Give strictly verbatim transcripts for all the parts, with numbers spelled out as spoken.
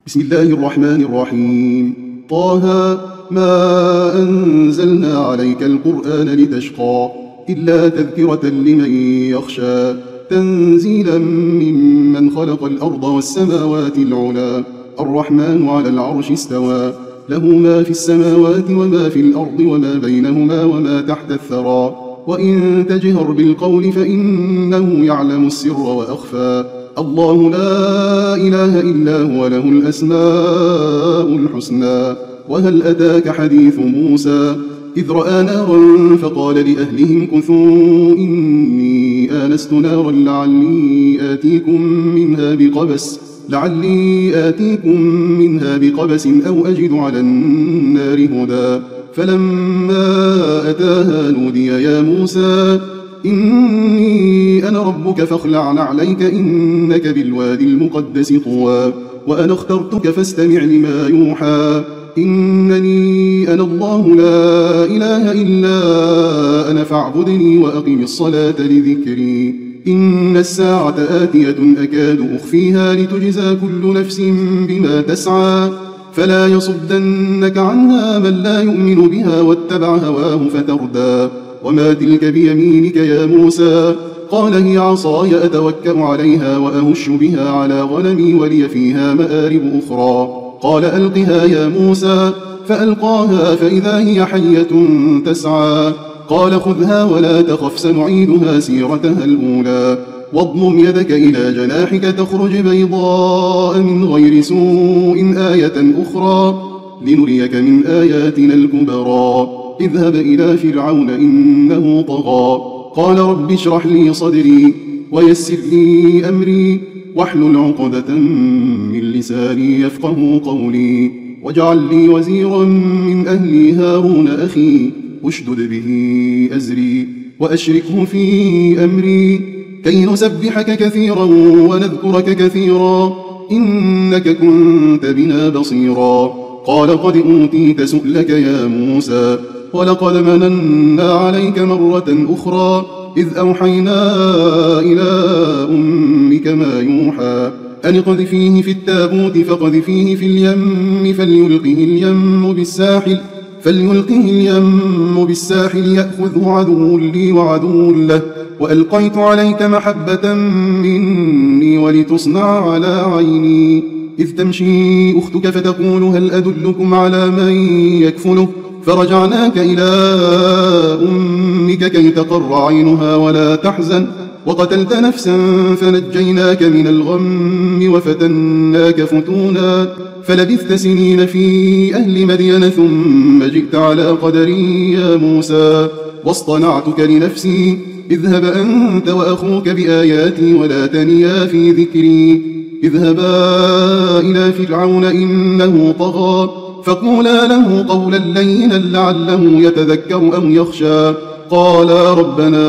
بسم الله الرحمن الرحيم. طه ما أنزلنا عليك القرآن لتشقى إلا تذكرة لمن يخشى تنزيلا ممن خلق الأرض والسماوات العلى الرحمن على العرش استوى له ما في السماوات وما في الأرض وما بينهما وما تحت الثرى وإن تجهر بالقول فإنه يعلم السر وأخفى الله لا إله إلا هو له الأسماء الحسنى. وهل أتاك حديث موسى إذ رأى نارا فقال لأهلهم كثوا إني آنست نارا لعلي آتيكم منها بقبس لعلي آتيكم منها بقبس أو أجد على النار هدى فلما أتاها نودي يا موسى إني أنا ربك فاخلع عليك إنك بالوادي المقدس طوى وأنا اخترتك فاستمع لما يوحى إنني أنا الله لا إله إلا أنا فاعبدني وأقم الصلاة لذكري إن الساعة آتية أكاد أخفيها لتجزى كل نفس بما تسعى فلا يصدنك عنها من لا يؤمن بها واتبع هواه فتردى وما تلك بيمينك يا موسى قال هي عصاي أتوكأ عليها وأهش بها على غنمي ولي فيها مآرب أخرى قال ألقها يا موسى فألقاها فإذا هي حية تسعى قال خذها ولا تخف سنعيدها سيرتها الأولى واضمم يدك إلى جناحك تخرج بيضاء من غير سوء آية أخرى لنريك من آياتنا الكبرى اذهب إلى فرعون إنه طغى قال رب اشرح لي صدري ويسر لي أمري واحلل عقدة من لساني يفقه قولي واجعل لي وزيرا من أهلي هارون أخي اشدد به أزري وأشركه في أمري كي نسبحك كثيرا ونذكرك كثيرا إنك كنت بنا بصيرا قال قد أوتيت سؤلك يا موسى ولقد مننا عليك مرة أخرى إذ أوحينا إلى أمك ما يوحى أن اقذفيه في التابوت فاقذفيه في اليم فليلقه اليم بالساحل فليلقه اليم بالساحل يأخذه عدو لي وعدو له وألقيت عليك محبة مني ولتصنع على عيني إذ تمشي أختك فتقول هل أدلكم على من يكفله فرجعناك إلى أمك كي تقر عينها ولا تحزن وقتلت نفسا فنجيناك من الغم وفتناك فتونا فلبثت سنين في أهل مدين ثم جئت على قدري يا موسى واصطنعتك لنفسي اذهب أنت وأخوك بآياتي ولا تنيا في ذكري اذهبا إلى فرعون إنه طغى فقولا له قولا لينا لعله يتذكر أو يخشى قالا ربنا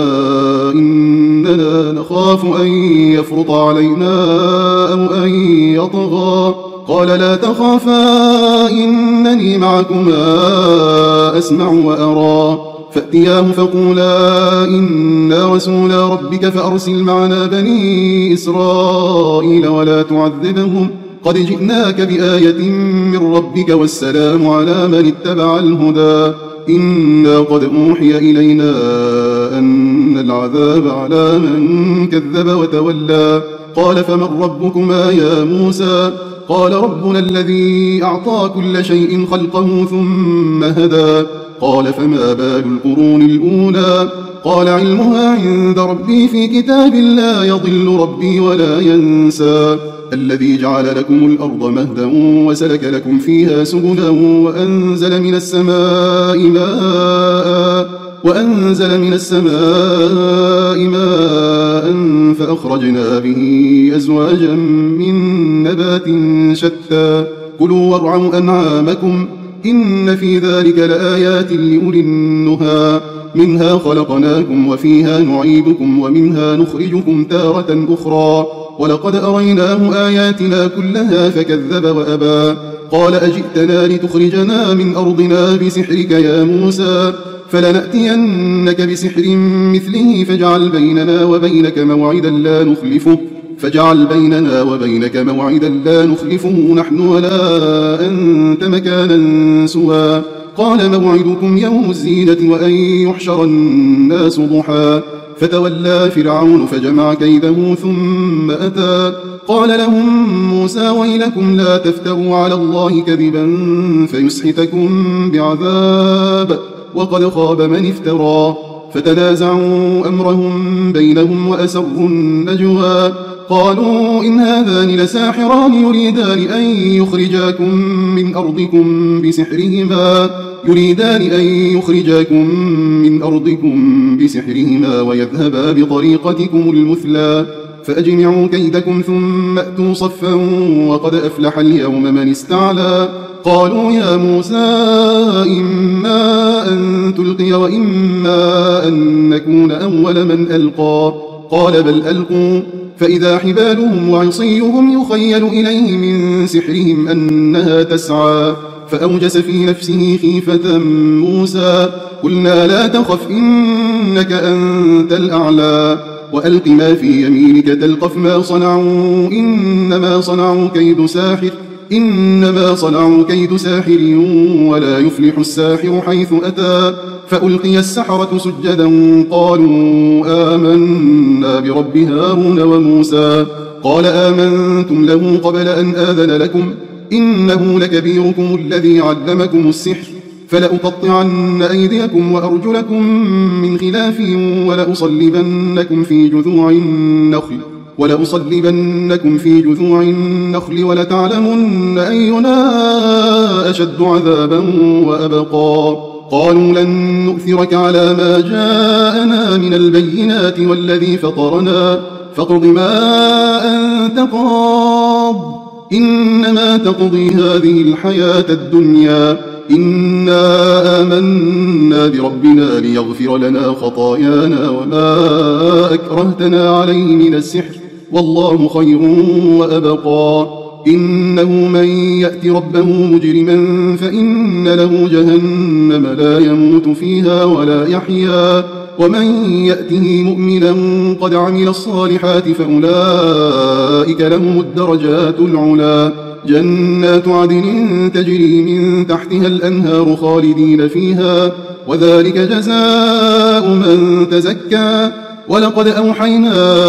إننا نخاف أن يفرط علينا أو أن يطغى قال لا تخافا إنني معكما أسمع وأرى فأتياه فقولا إنا رسولا ربك فأرسل معنا بني إسرائيل ولا تعذبهم قد جئناك بآية من ربك والسلام على من اتبع الهدى إنا قد أوحي إلينا أن العذاب على من كذب وتولى قال فمن ربكما يا موسى قال ربنا الذي أعطى كل شيء خلقه ثم هدى قال فما بال القرون الأولى قال علمها عند ربي في كتاب لا يضل ربي ولا ينسى الذي جعل لكم الأرض مهدا وسلك لكم فيها سبلا وأنزل من السماء ماء وأنزل من السماء ماء فأخرجنا به أزواجا من نبات شتى كلوا وارعوا أنعامكم إن في ذلك لآيات لأولي النهى منها خلقناكم وفيها نعيدكم ومنها نخرجكم تارة أخرى ولقد أريناه آياتنا كلها فكذب وأبى قال أجئتنا لتخرجنا من أرضنا بسحرك يا موسى فلنأتينك بسحر مثله فاجعل بيننا وبينك موعدا لا نخلفه فاجعل بيننا وبينك موعدا لا نخلفه نحن ولا أنت مكانا سوى. قال موعدكم يوم الزينة وأن يحشر الناس ضحى. فتولى فرعون فجمع كيده ثم أتى. قال لهم موسى ويلكم لا تفتروا على الله كذبا فيسحتكم بعذاب وقد خاب من افترى. فتنازعوا أمرهم بينهم وأسروا النجوى. قالوا إن هذان لساحران يريدان أن يخرجاكم من أرضكم بسحرهما يريدان أن يخرجاكم من أرضكم بسحرهما ويذهبا بطريقتكم المثلى فأجمعوا كيدكم ثم أتوا صفا وقد أفلح اليوم من استعلى. قالوا يا موسى إما أن تلقي وإما أن نكون أول من ألقى. قال بل ألقوا. فإذا حبالهم وعصيهم يخيل إليه من سحرهم أنها تسعى. فأوجس في نفسه خيفة موسى. قلنا لا تخف إنك أنت الأعلى وألق ما في يمينك تلقف ما صنعوا إنما صنعوا كيد ساحر إنما صنعوا كيد ساحر ولا يفلح الساحر حيث أتى. فألقي السحرة سجدا قالوا آمنا برب هارون وموسى. قال آمنتم له قبل أن آذن لكم إنه لكبيركم الذي علمكم السحر فلأقطعن أيديكم وأرجلكم من خلاف ولأصلبنكم في جذوع النخل ولأصلبنكم في جذوع النخل ولتعلمن أينا أشد عذابا وأبقى. قالوا لن نؤثرك على ما جاءنا من البينات والذي فطرنا فاقض ما أنت قاض إنما تقضي هذه الحياة الدنيا إنا آمنا بربنا ليغفر لنا خطايانا وما أكرهتنا عليه من السحر والله خير وأبقى. إنه من يأت ربه مجرما فإن له جهنم لا يموت فيها ولا يحيا ومن يأته مؤمنا قد عمل الصالحات فأولئك لهم الدرجات العلا جنات عدن تجري من تحتها الأنهار خالدين فيها وذلك جزاء من تزكى. ولقد أوحينا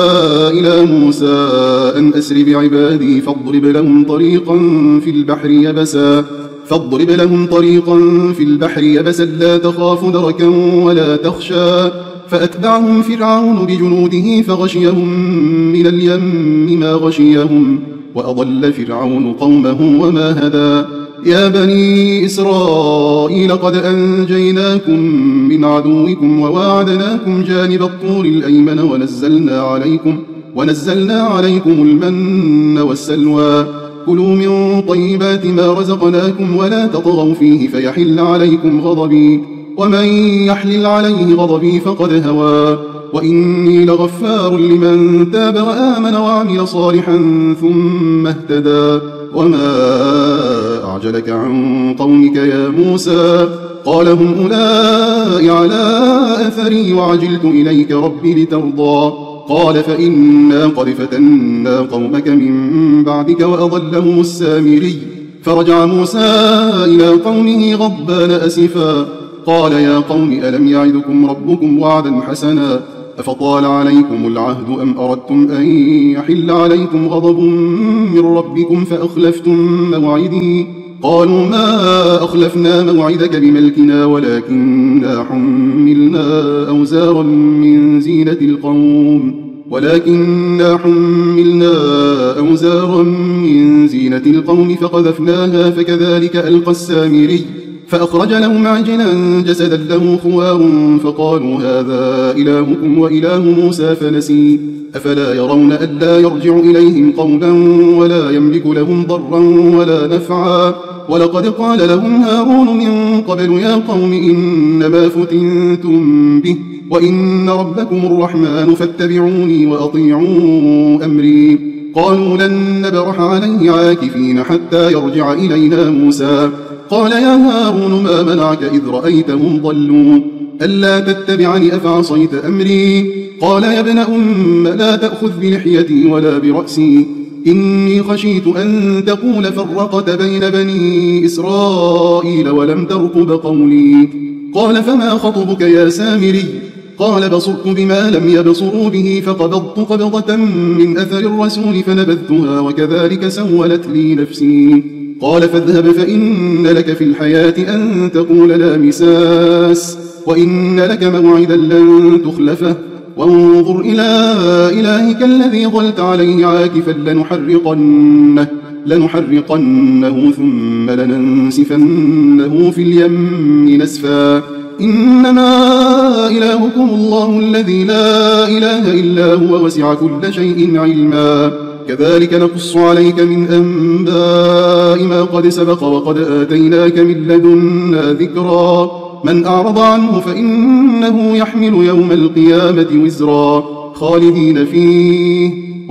إلى موسى أن أسر بعبادي فاضرب لهم طريقا في البحر يبسا فاضرب لهم طريقا في البحر يبسا لا تخاف دركا ولا تخشى. فأتبعهم فرعون بجنوده فغشيهم من اليم ما غشيهم وأضل فرعون قومه وما هدى. يا بني إسرائيل قد أنجيناكم من عدوكم وواعدناكم جانب الطور الأيمن ونزلنا عليكم ونزلنا عليكم المن والسلوى. كلوا من طيبات ما رزقناكم ولا تطغوا فيه فيحل عليكم غضبي ومن يحلل عليه غضبي فقد هوى. وإني لغفار لمن تاب وآمن وعمل صالحا ثم اهتدى. وما أعجلك عن قومك يا موسى قال هم أولئك على أثري وعجلت إليك ربي لترضى. قال فإنا قد فتنا قومك من بعدك وأضلهم السامري. فرجع موسى إلى قومه غضبان أسفا قال يا قوم ألم يعدكم ربكم وعدا حسنا أفطال عليكم العهد أم أردتم أن يحل عليكم غضب من ربكم فأخلفتم موعدي. قالوا ما أخلفنا موعدك بملكنا ولكننا حملنا أوزارا من زينة القوم ولكننا حملنا أوزارا من زينة القوم فقذفناها فكذلك ألقى السامري. فأخرج لهم عجلا جسدا له خوار فقالوا هذا إلهكم وإله موسى فنسي. أفلا يرون ألا يرجع إليهم قولا ولا يملك لهم ضرا ولا نفعا. ولقد قال لهم هارون من قبل يا قوم إنما فتنتم به وإن ربكم الرحمن فاتبعوني وأطيعوا أمري. قالوا لن نبرح عليه عاكفين حتى يرجع إلينا موسى. قال يا هارون ما منعك إذ رأيتهم ضلوا ألا تتبعني أفعصيت أمري؟ قال يا ابن أم لا تأخذ بلحيتي ولا برأسي، إني خشيت أن تقول فرقت بين بني إسرائيل ولم ترقب قولي. قال فما خطبك يا سامري؟ قال بصرت بما لم يبصروا به فقبضت قبضة من أثر الرسول فنبذتها وكذلك سولت لي نفسي. قال فاذهب فإن لك في الحياة أن تقول لا مساس، وإن لك موعدا لن تخلفه، وانظر إلى إلهك الذي ظلت عليه عاكفا لنحرقنه, لنحرقنه ثم لننسفنه في اليم نسفا، إنما إلهكم الله الذي لا إله إلا هو وسع كل شيء علما. كذلك نقص عليك من أنباء ما قد سبق وقد آتيناك من لدنا ذكرا. من أعرض عنه فإنه يحمل يوم القيامة وزرا خالدين فيه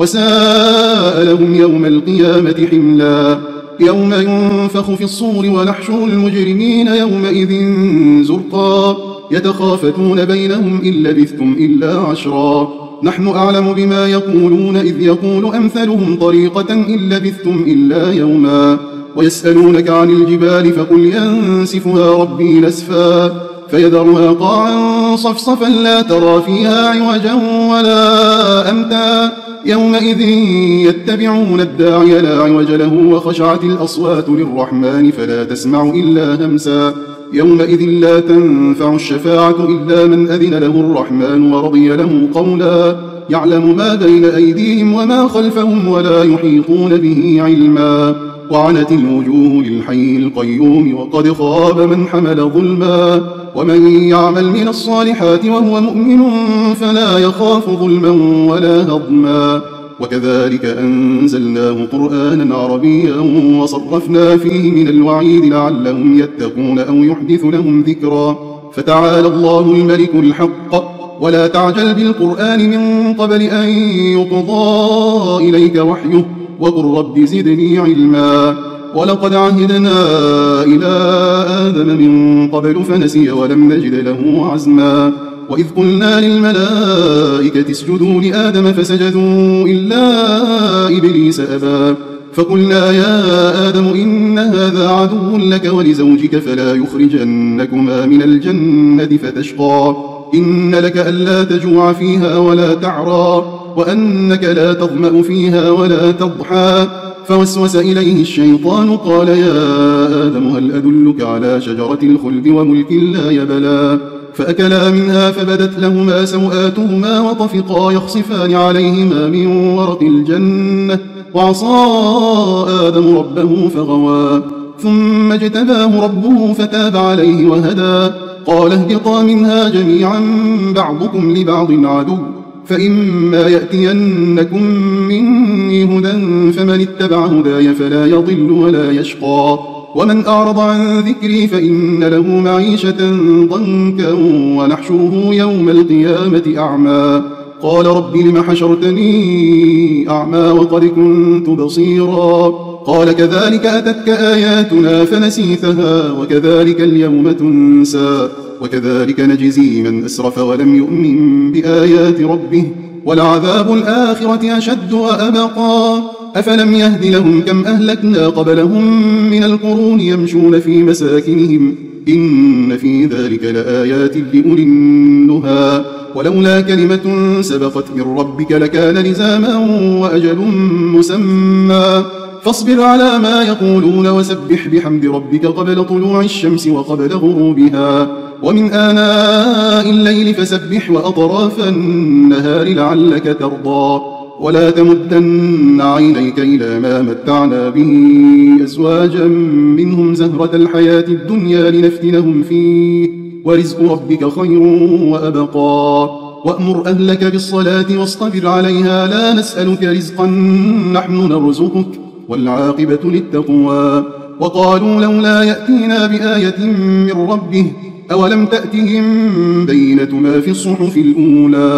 وساء لهم يوم القيامة حملا. يوم ينفخ في الصور ونحشر المجرمين يومئذ زرقا يتخافتون بينهم إن لبثتم إلا عشرا نحن أعلم بما يقولون إذ يقول أمثلهم طريقة إن لبثتم إلا يوما. ويسألونك عن الجبال فقل ينسفها ربي نسفا فيذرها قاعا صفصفا لا ترى فيها عوجا ولا أمتا يومئذ يتبعون الداعي لا عوج له وخشعت الأصوات للرحمن فلا تسمع إلا همسا. يومئذ لا تنفع الشفاعة إلا من أذن له الرحمن ورضي له قولا. يعلم ما بين أيديهم وما خلفهم ولا يحيطون به علما. وعنت الوجوه للحي القيوم وقد خاب من حمل ظلما. ومن يعمل من الصالحات وهو مؤمن فلا يخاف ظلما ولا هضما. وكذلك أنزلناه قرآنا عربيا وصرفنا فيه من الوعيد لعلهم يتقون أو يحدث لهم ذكرا. فتعالى الله الملك الحق ولا تعجل بالقرآن من قبل أن يقضى إليك وحيه وقل رب زدني علما. ولقد عهدنا إلى آدم من قبل فنسي ولم نجد له عزما. وإذ قلنا للملائكة اسجدوا لآدم فسجدوا إلا إبليس أبى فقلنا يا آدم إن هذا عدو لك ولزوجك فلا يخرجنكما من الجنة فتشقى. إن لك ألا تجوع فيها ولا تعرى وأنك لا تظمأ فيها ولا تضحى. فوسوس إليه الشيطان قال يا آدم هل أدلك على شجرة الخلد وملك لا يبلى. فأكلا منها فبدت لهما سوآتهما وطفقا يخصفان عليهما من ورق الجنة وعصى آدم ربه فغوى ثم اجتباه ربه فتاب عليه وهدى. قال اهبطا منها جميعا بعضكم لبعض عدو فإما يأتينكم مني هدى فمن اتبع هداي فلا يضل ولا يشقى. ومن أعرض عن ذكري فإن له معيشة ضنكا ونحشره يوم القيامة أعمى. قال رب لم حشرتني أعمى وقد كنت بصيرا. قال كذلك أتتك آياتنا فنسيتها وكذلك اليوم تنسى وكذلك نجزي من أسرف ولم يؤمن بآيات ربه ولعذاب الآخرة أشد وأبقى. أفلم يهد لهم كم أهلكنا قبلهم من القرون يمشون في مساكنهم إن في ذلك لآيات لأولي النهى. ولولا كلمة سبقت من ربك لكان لزاما وأجل مسمى. فاصبر على ما يقولون وسبح بحمد ربك قبل طلوع الشمس وقبل غروبها ومن آناء الليل فسبح وأطراف النهار لعلك ترضى. ولا تمدن عينيك إلى ما متعنا به أزواجا منهم زهرة الحياة الدنيا لنفتنهم فيه ورزق ربك خير وأبقى. وأمر أهلك بالصلاة واصطبر عليها لا نسألك رزقا نحن نرزقك والعاقبة للتقوى. وقالوا لولا يأتينا بآية من ربه أولم تأتهم بينة ما في الصحف الأولى.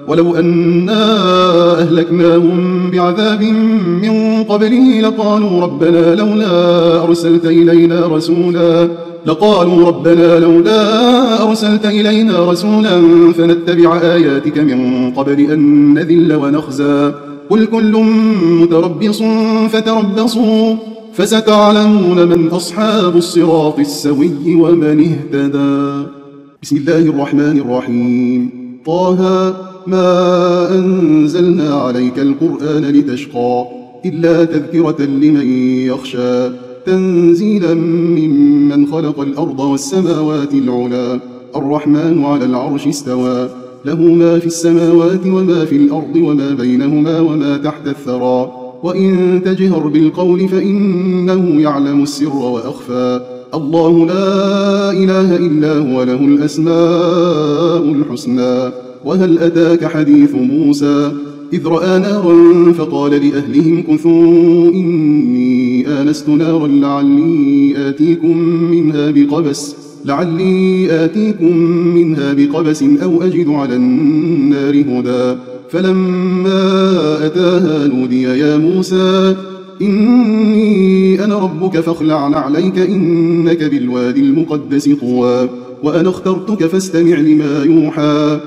ولو أنا أهلكناهم بعذاب من قبله لقالوا ربنا لولا أرسلت إلينا رسولا لقالوا ربنا لولا أرسلت إلينا رسولا فنتبع آياتك من قبل أن نذل ونخزى قل كل متربص فتربصوا فستعلمون من أصحاب الصراط السوي ومن اهتدى. بسم الله الرحمن الرحيم. طه ما أنزلنا عليك القرآن لتشقى إلا تذكرة لمن يخشى تنزيلا ممن خلق الأرض والسماوات العلى الرحمن على العرش استوى له ما في السماوات وما في الأرض وما بينهما وما تحت الثرى وإن تجهر بالقول فإنه يعلم السر وأخفى الله لا إله إلا هو له الأسماء الحسنى. وهل أتاك حديث موسى إذ رأى نارا فقال لأهلهم كثوا إني آنست نارا لعلي آتيكم منها بقبس لعلي آتيكم منها بقبس أو أجد على النار هدى فلما أتاها نودي يا موسى إني أنا ربك فاخلع عليك إنك بالوادي المقدس طوى وأنا اخترتك فاستمع لما يوحى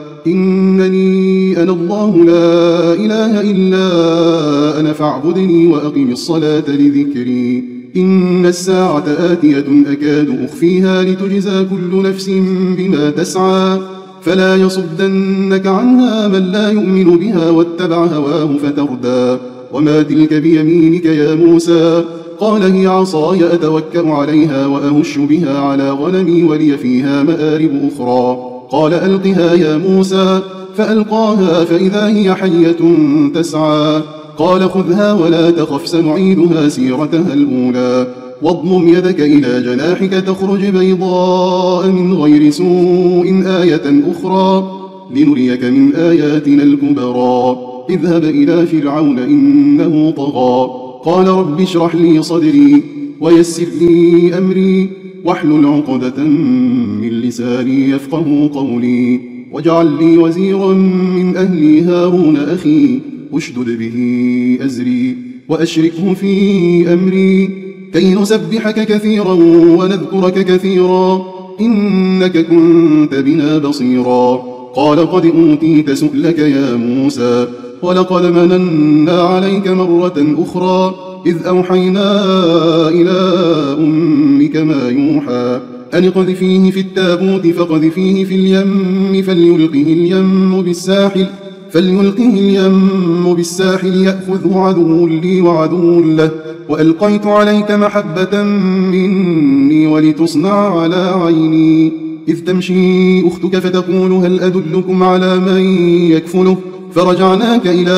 إنني أنا الله لا إله إلا أنا فاعبدني وأقم الصلاة لذكري إن الساعة آتية أكاد أخفيها لتجزى كل نفس بما تسعى فلا يصدنك عنها من لا يؤمن بها واتبع هواه فتردى وما تلك بيمينك يا موسى قال هي عصاي أتوكأ عليها وأهش بها على غنمي ولي فيها مآرب أخرى قال ألقها يا موسى فألقاها فإذا هي حية تسعى قال خذها ولا تخف سنعيدها سيرتها الأولى واضمم يدك إلى جناحك تخرج بيضاء من غير سوء آية أخرى لنريك من آياتنا الكبرى اذهب إلى فرعون إنه طغى قال رب اشرح لي صدري ويسر لي أمري واحلل عقدة من لساني يفقه قولي واجعل لي وزيرا من أهلي هارون أخي اشدد به أزري وأشركه في أمري كي نسبحك كثيرا ونذكرك كثيرا إنك كنت بنا بصيرا قال قد أوتيت سؤلك يا موسى ولقد مننا عليك مرة أخرى إذ أوحينا إلى أمك ما يوحى أن اقذفيه في التابوت فاقذفيه في اليم فليلقه اليم بالساحل فليلقه اليم بالساحل يأخذه عدو لي وعدو له وألقيت عليك محبة مني ولتصنع على عيني إذ تمشي أختك فتقول هل أدلكم على من يكفله فرجعناك إلى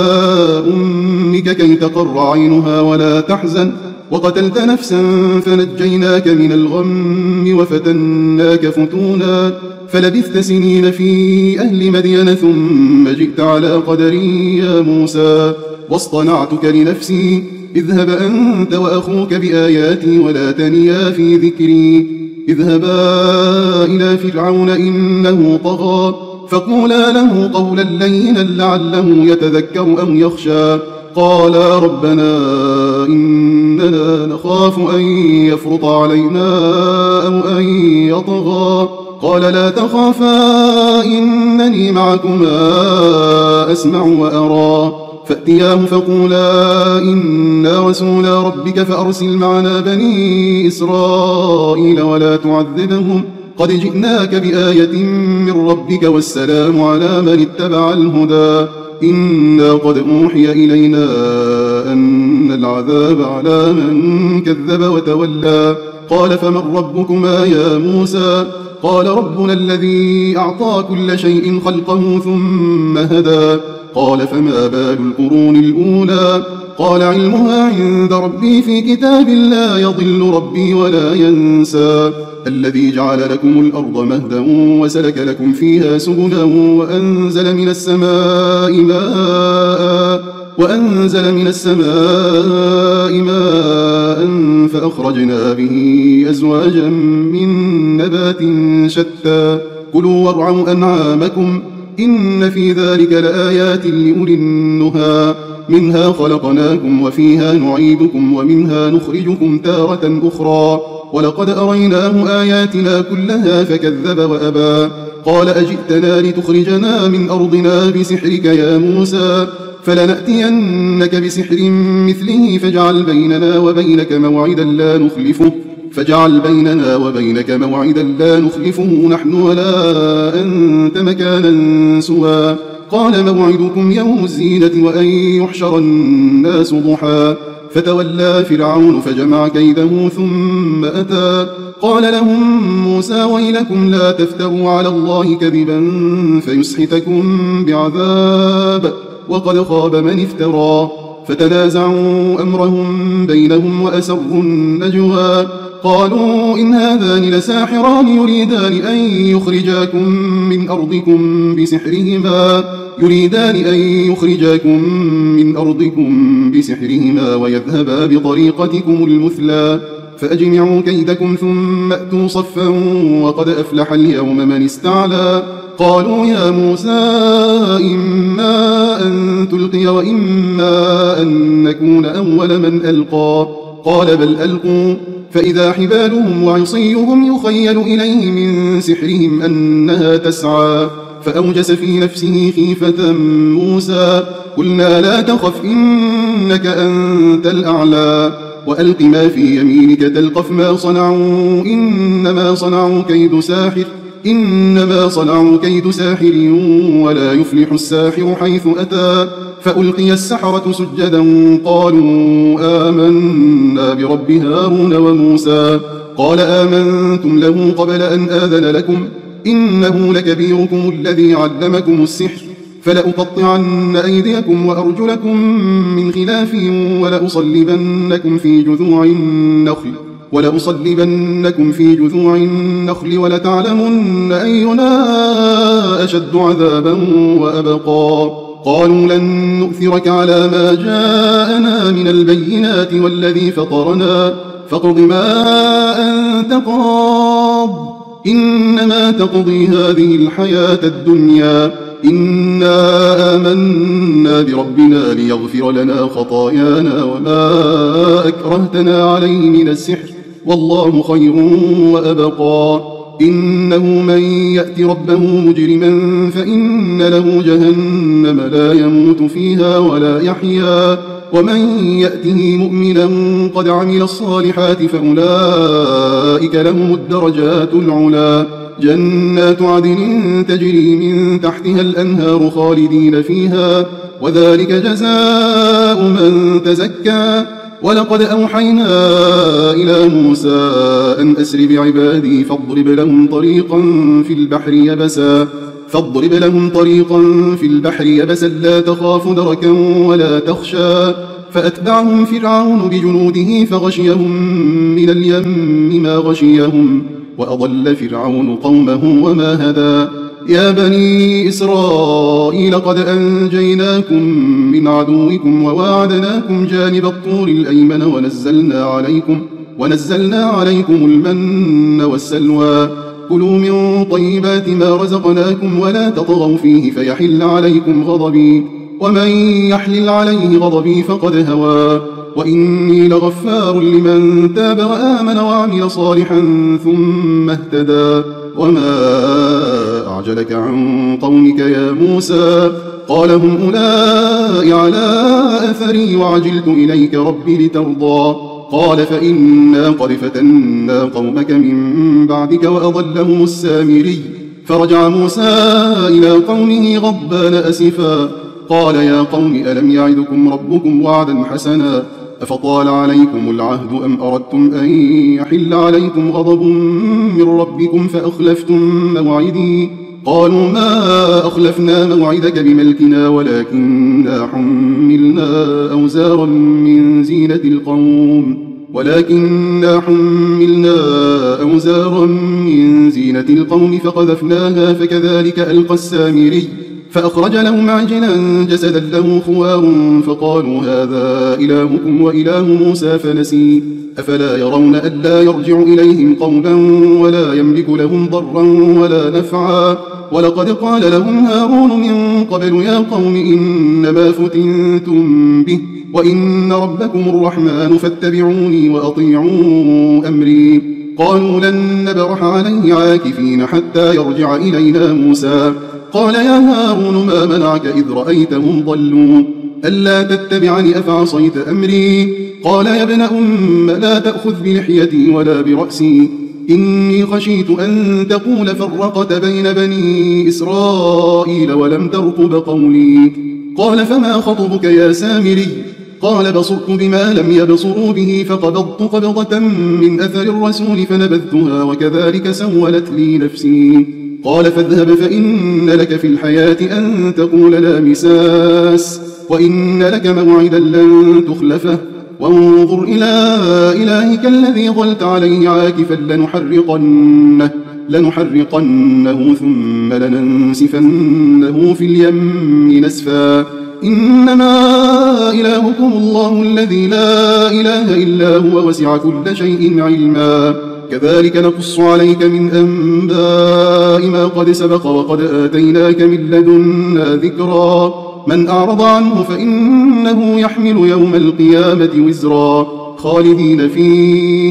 أمك كي تقر عينها ولا تحزن وقتلت نفسا فنجيناك من الغم وفتناك فتونا فلبثت سنين في أهل مدين ثم جئت على قدري يا موسى واصطنعتك لنفسي اذهب أنت وأخوك بآياتي ولا تنيا في ذكري اذهبا إلى فرعون إنه طغى فقولا له قولا لينا لعله يتذكر أو يخشى قالا ربنا إننا نخاف أن يفرط علينا أو أن يطغى قال لا تخافا إنني معكما أسمع وأرى فأتياه فقولا إنا رسولا ربك فأرسل معنا بني إسرائيل ولا تعذبهم قد جئناك بآية من ربك والسلام على من اتبع الهدى إنا قد أوحي إلينا أن العذاب على من كذب وتولى قال فمن ربكما يا موسى قال ربنا الذي أعطى كل شيء خلقه ثم هدى قال فما بال القرون الأولى قال علمها عند ربي في كتاب لا يضل ربي ولا ينسى الذي جعل لكم الأرض مهدا وسلك لكم فيها سبلا وأنزل من السماء ماء وأنزل من السماء ماء فأخرجنا به أزواجا من نبات شتى كلوا وارعوا أنعامكم إن في ذلك لآيات لأولي النهى منها خلقناكم وفيها نعيدكم ومنها نخرجكم تارة أخرى ولقد أريناه آياتنا كلها فكذب وأبى قال أجئتنا لتخرجنا من أرضنا بسحرك يا موسى فلنأتينك بسحر مثله فاجعل بيننا وبينك موعدا لا نخلفه فاجعل بيننا وبينك موعدا لا نخلفه نحن ولا أنت مكانا سوى قال موعدكم يوم الزينة وأن يحشر الناس ضحى فتولى فرعون فجمع كيده ثم أتى قال لهم موسى ويلكم لا تفتروا على الله كذبا فيسحتكم بعذاب وقد خاب من افترى فتنازعوا أمرهم بينهم وأسروا النجوى قالوا إن هذان لساحران يريدان أن يخرجاكم من أرضكم بسحرهما يريدان أن يخرجاكم من أرضكم بسحرهما ويذهبا بطريقتكم المثلى فأجمعوا كيدكم ثم أتوا صفا وقد أفلح اليوم من استعلى قالوا يا موسى إما أن تلقي وإما أن نكون أول من ألقى قال بل ألقوا فإذا حبالهم وعصيهم يخيل إليه من سحرهم أنها تسعى فأوجس في نفسه خيفة موسى قلنا لا تخف إنك أنت الأعلى وألق ما في يمينك تلقف ما صنعوا إنما صنعوا كيد ساحر إنما صنعوا كيد ساحر ولا يفلح الساحر حيث أتى فألقي السحرة سجدا قالوا آمنا برب هارون وموسى قال آمنتم له قبل أن آذن لكم إنه لكبيركم الذي علمكم السحر فلأقطعن أيديكم وأرجلكم من خلاف ولأصلبنكم في جذوع النخل ولأصلبنكم في جذوع النخل ولتعلمن أينا أشد عذابا وأبقى قالوا لن نؤثرك على ما جاءنا من البينات والذي فطرنا فاقض ما أنت قاض إنما تقضي هذه الحياة الدنيا إنا آمنا بربنا ليغفر لنا خطايانا وما أكرهتنا عليه من السحر والله خير وأبقى إنه من يأت ربه مجرما فإن له جهنم لا يموت فيها ولا يحيا ومن يأته مؤمنا قد عمل الصالحات فأولئك لهم الدرجات العلا جنات عدن تجري من تحتها الأنهار خالدين فيها وذلك جزاء من تزكى ولقد أوحينا إلى موسى أن أسر بعبادي فاضرب لهم طريقا في البحر يبسا فاضرب لهم طريقا في البحر يبسا لا تخاف دركا ولا تخشى فأتبعهم فرعون بجنوده فغشيهم من اليم ما غشيهم وأضل فرعون قومه وما هدى يا بني إسرائيل قد أنجيناكم من عدوكم وواعدناكم جانب الطور الأيمن ونزلنا عليكم ونزلنا عليكم المن والسلوى كلوا من طيبات ما رزقناكم ولا تطغوا فيه فيحل عليكم غضبي ومن يحلل عليه غضبي فقد هوى وإني لغفار لمن تاب وآمن وعمل صالحا ثم اهتدى وما أعجلك عن قومك يا موسى قال هم أولئك على أثري وعجلت إليك ربي لترضى قال فإنا قد فتنا قومك من بعدك وأضلهم السامري فرجع موسى إلى قومه غضبان أسفا قال يا قوم ألم يعدكم ربكم وعدا حسنا أفطال عليكم العهد أم أردتم أن يحل عليكم غضب من ربكم فأخلفتم موعدي قالوا ما أخلفنا موعدك بملكنا ولكننا حملنا أوزارا من زينة القوم ولكننا حملنا أوزارا من زينة القوم فقذفناها فكذلك ألقى السامري فأخرج لهم عجلا جسدا له خوار فقالوا هذا إلهكم وإله موسى فنسي أفلا يرون ألا يرجع إليهم قولا ولا يملك لهم ضرا ولا نفعا ولقد قال لهم هارون من قبل يا قوم إنما فتنتم به وإن ربكم الرحمن فاتبعوني وأطيعوا أمري قالوا لن نبرح عليه عاكفين حتى يرجع إلينا موسى قال يا هارون ما منعك إذ رأيتهم ضلوا ألا تتبعني أفعصيت أمري قال يا ابن أم لا تأخذ بلحيتي ولا برأسي إني خشيت أن تقول فرقت بين بني إسرائيل ولم ترقب قولي قال فما خطبك يا سامري قال بصرت بما لم يبصروا به فقبضت قبضة من أثر الرسول فنبذتها وكذلك سولت لي نفسي قال فاذهب فإن لك في الحياة أن تقول لا مساس وإن لك موعدا لن تخلفه وانظر إلى إلهك الذي ظلت عليه عاكفا لنحرقنه, لنحرقنه ثم لننسفنه في اليم نسفا إنما إلهكم الله الذي لا إله إلا هو وسع كل شيء علما كذلك نقص عليك من أنباء ما قد سبق وقد آتيناك من لدنا ذكرا من أعرض عنه فإنه يحمل يوم القيامة وزرا خالدين فيه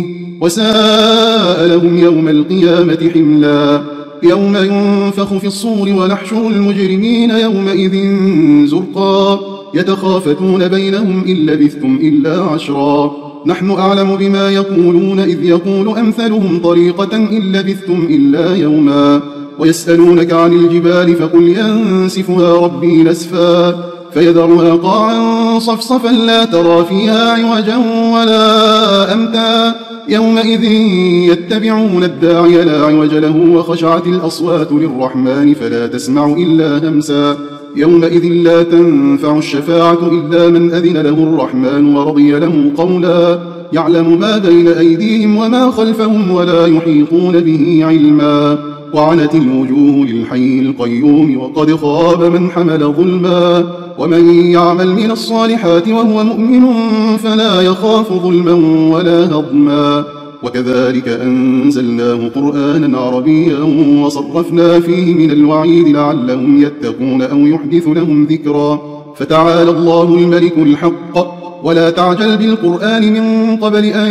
وساء لهم يوم القيامة حملا يوم ينفخ في الصور ونحشر المجرمين يومئذ زرقا يتخافتون بينهم إن لبثتم إلا عشرا نحن أعلم بما يقولون إذ يقول أمثلهم طريقة إن لبثتم إلا يوما ويسألونك عن الجبال فقل ينسفها ربي نسفا فيذرها قاعا صفصفا لا ترى فيها عوجا ولا أمتا يومئذ يتبعون الداعي لا عوج له وخشعت الأصوات للرحمن فلا تسمع إلا همسا يومئذ لا تنفع الشفاعة إلا من أذن له الرحمن ورضي له قولا يعلم ما بين أيديهم وما خلفهم ولا يحيطون به علما وعنت الوجوه للحي القيوم وقد خاب من حمل ظلما ومن يعمل من الصالحات وهو مؤمن فلا يخاف ظلما ولا هضما وكذلك أنزلناه قرآنا عربيا وصرفنا فيه من الوعيد لعلهم يتقون أو يحدث لهم ذكرا فتعالى الله الملك الحق ولا تعجل بالقرآن من قبل أن